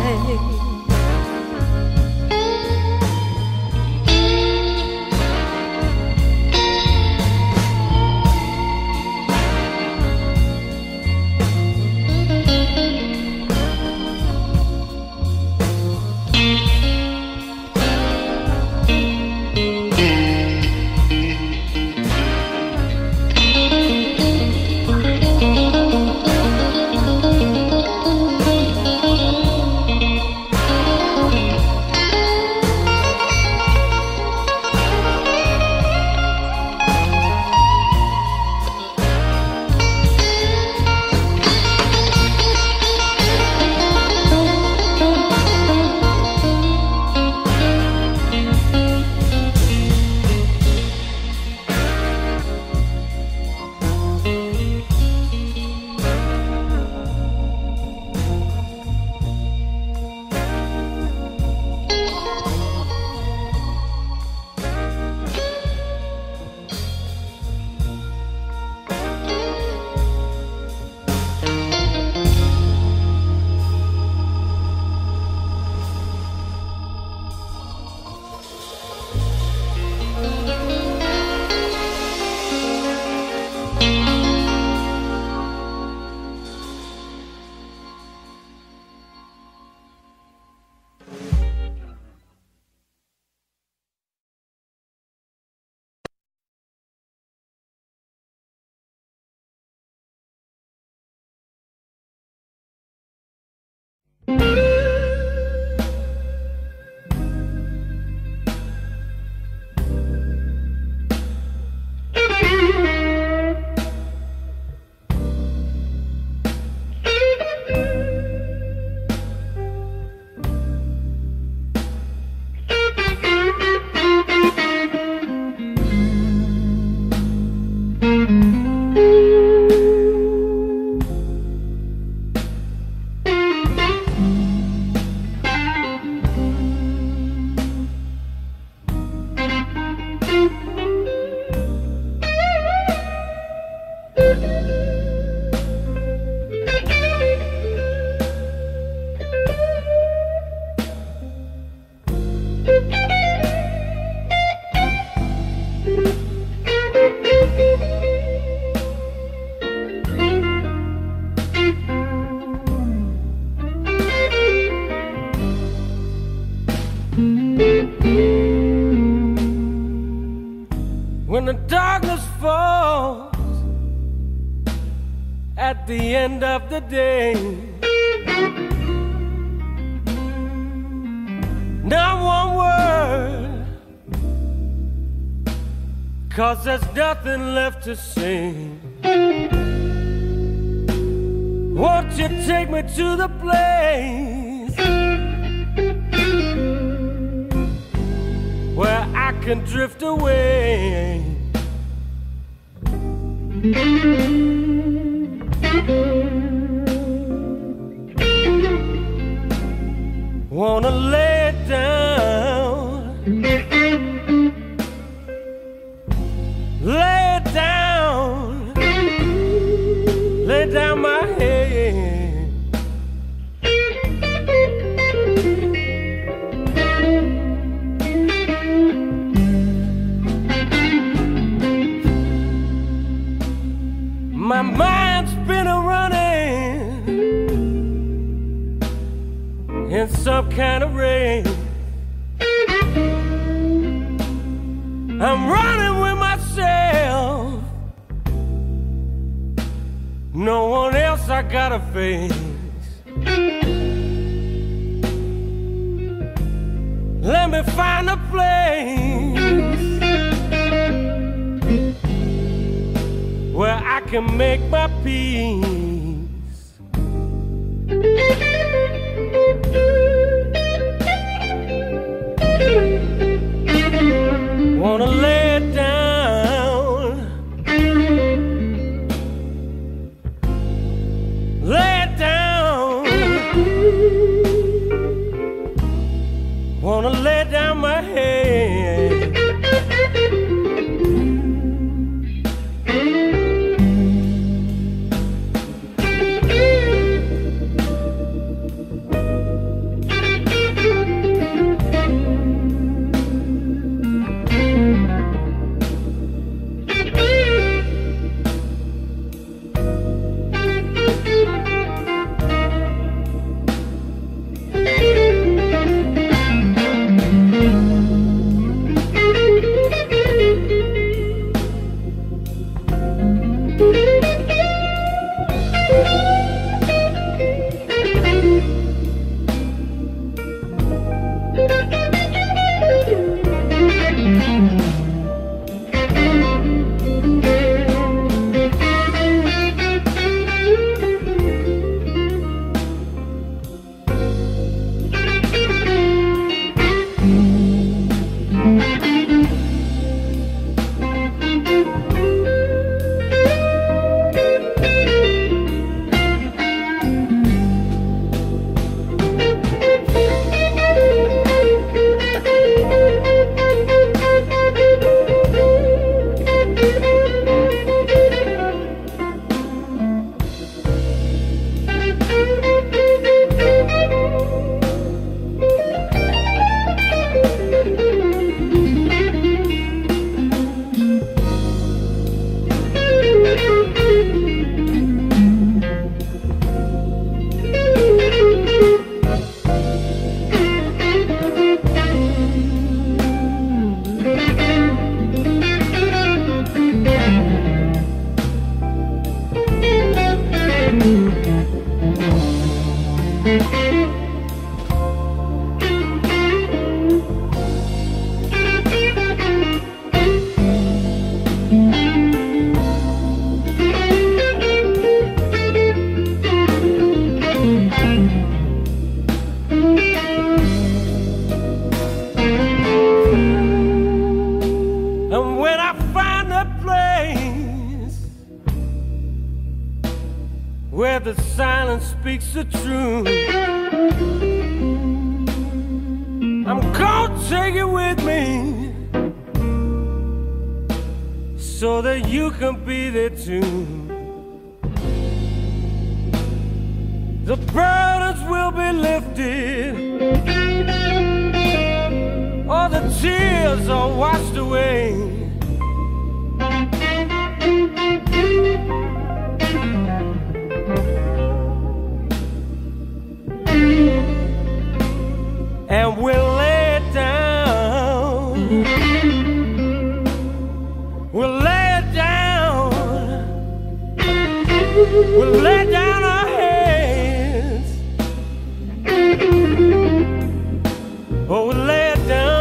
When the darkness falls at the end of the day, not one word, 'cause there's nothing left to say. Won't you take me to the place where I can drift away? Wanna lay it down, lay it down, lay down my head. some kind of race. I'm running with myself. No one else I gotta face. Let me find a place where I can make my peace. Wanna lay it down, lay it down. Wanna lay down my head. And when I find a place where the silence speaks the truth, I'm gonna take it with me so that you can be there too. The burdens will be lifted, all the tears are washed away. And we'll lay it down, we'll lay it down, we'll lay down our heads, oh, we'll lay it down.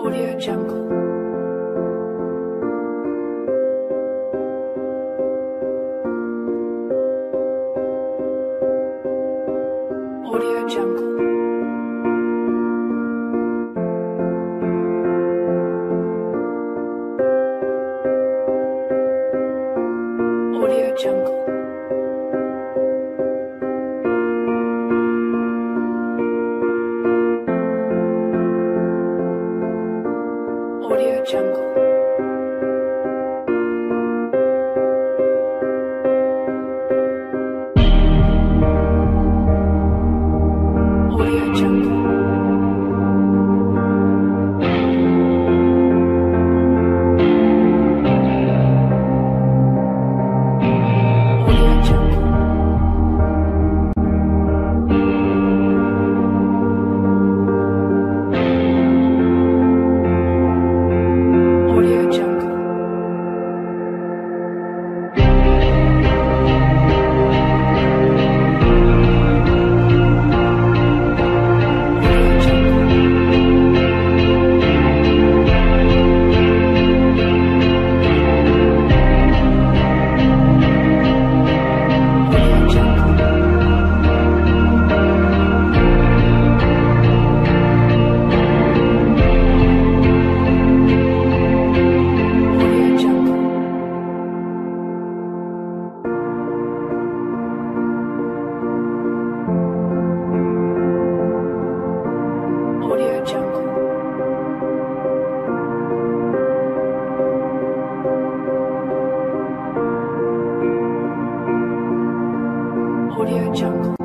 Audio Jungle. Audio Jungle. Audio Jungle. Audio Jungle. Audio Jungle. Audio Jungle. Audio Jungle. Audio Jungle. Audio Jungle.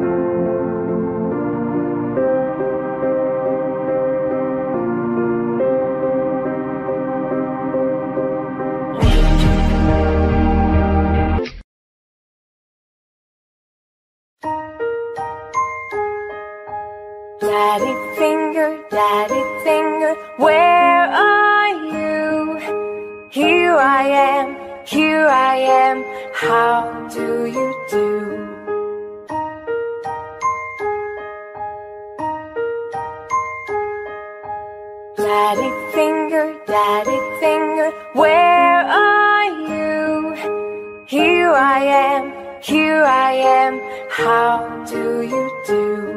Daddy finger, daddy finger, where are you? Here I am, here I am, how do you do? Daddy finger, daddy finger, where are you? Here I am, here I am, how do you do?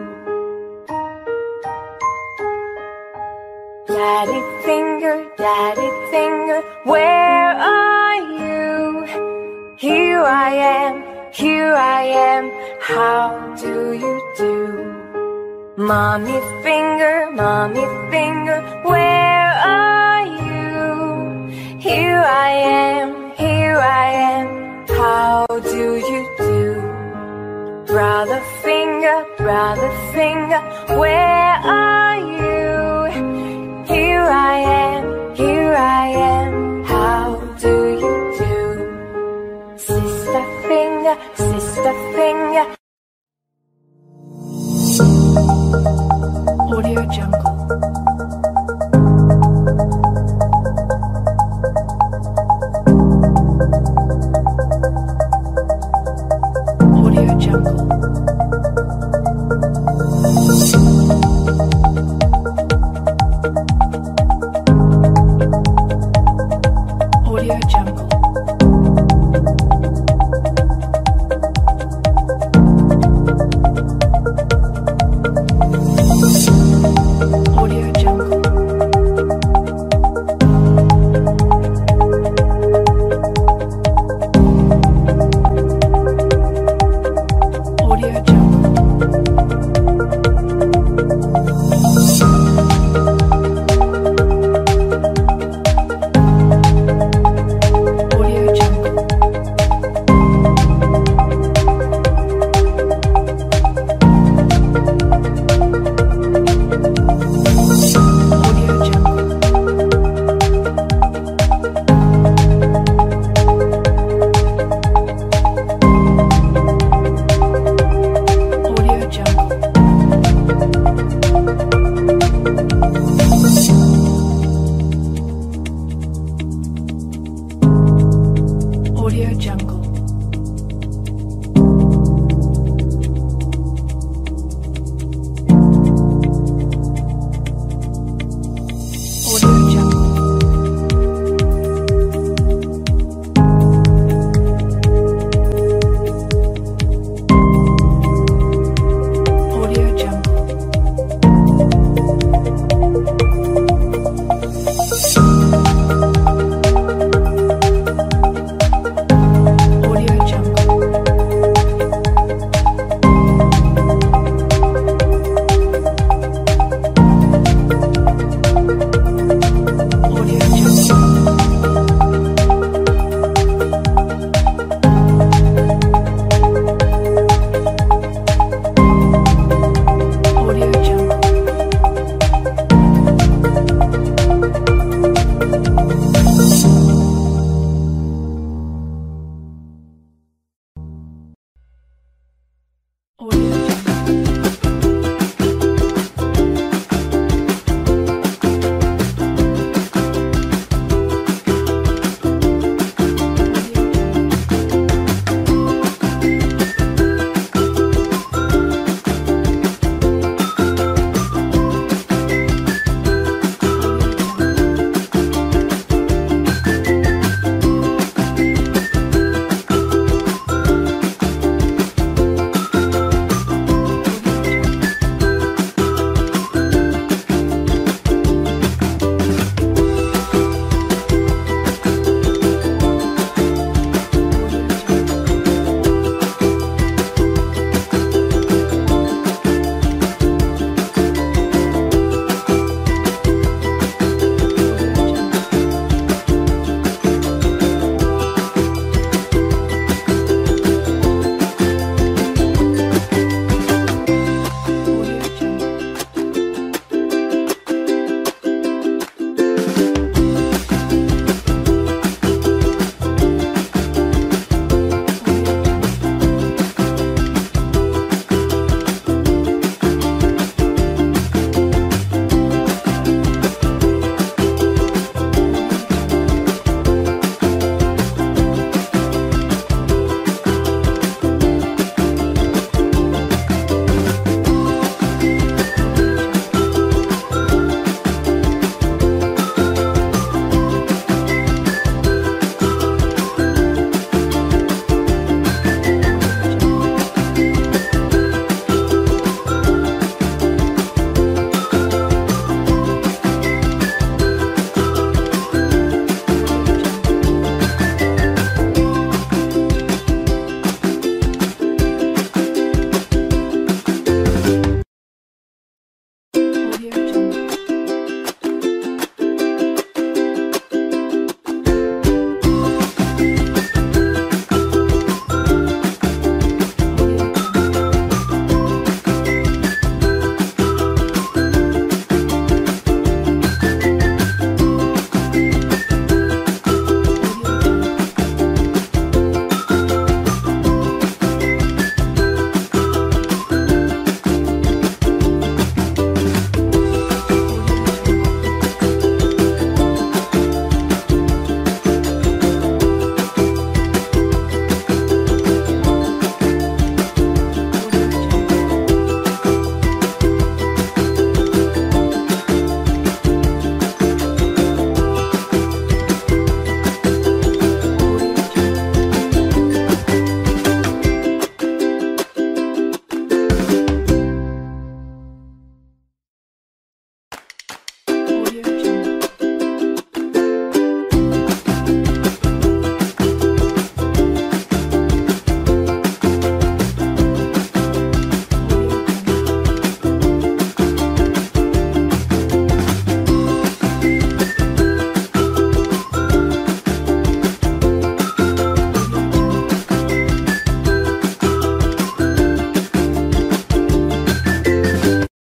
Daddy finger, daddy finger, where are you? Here I am, here I am, how do you do? Mommy finger, mommy finger, where are you? Here I am, here I am, how do you do? Brother finger, brother finger, where are you? Here I am, here I am, how do you do? Sister finger, sister finger. Audio Jungle. Audio Jungle.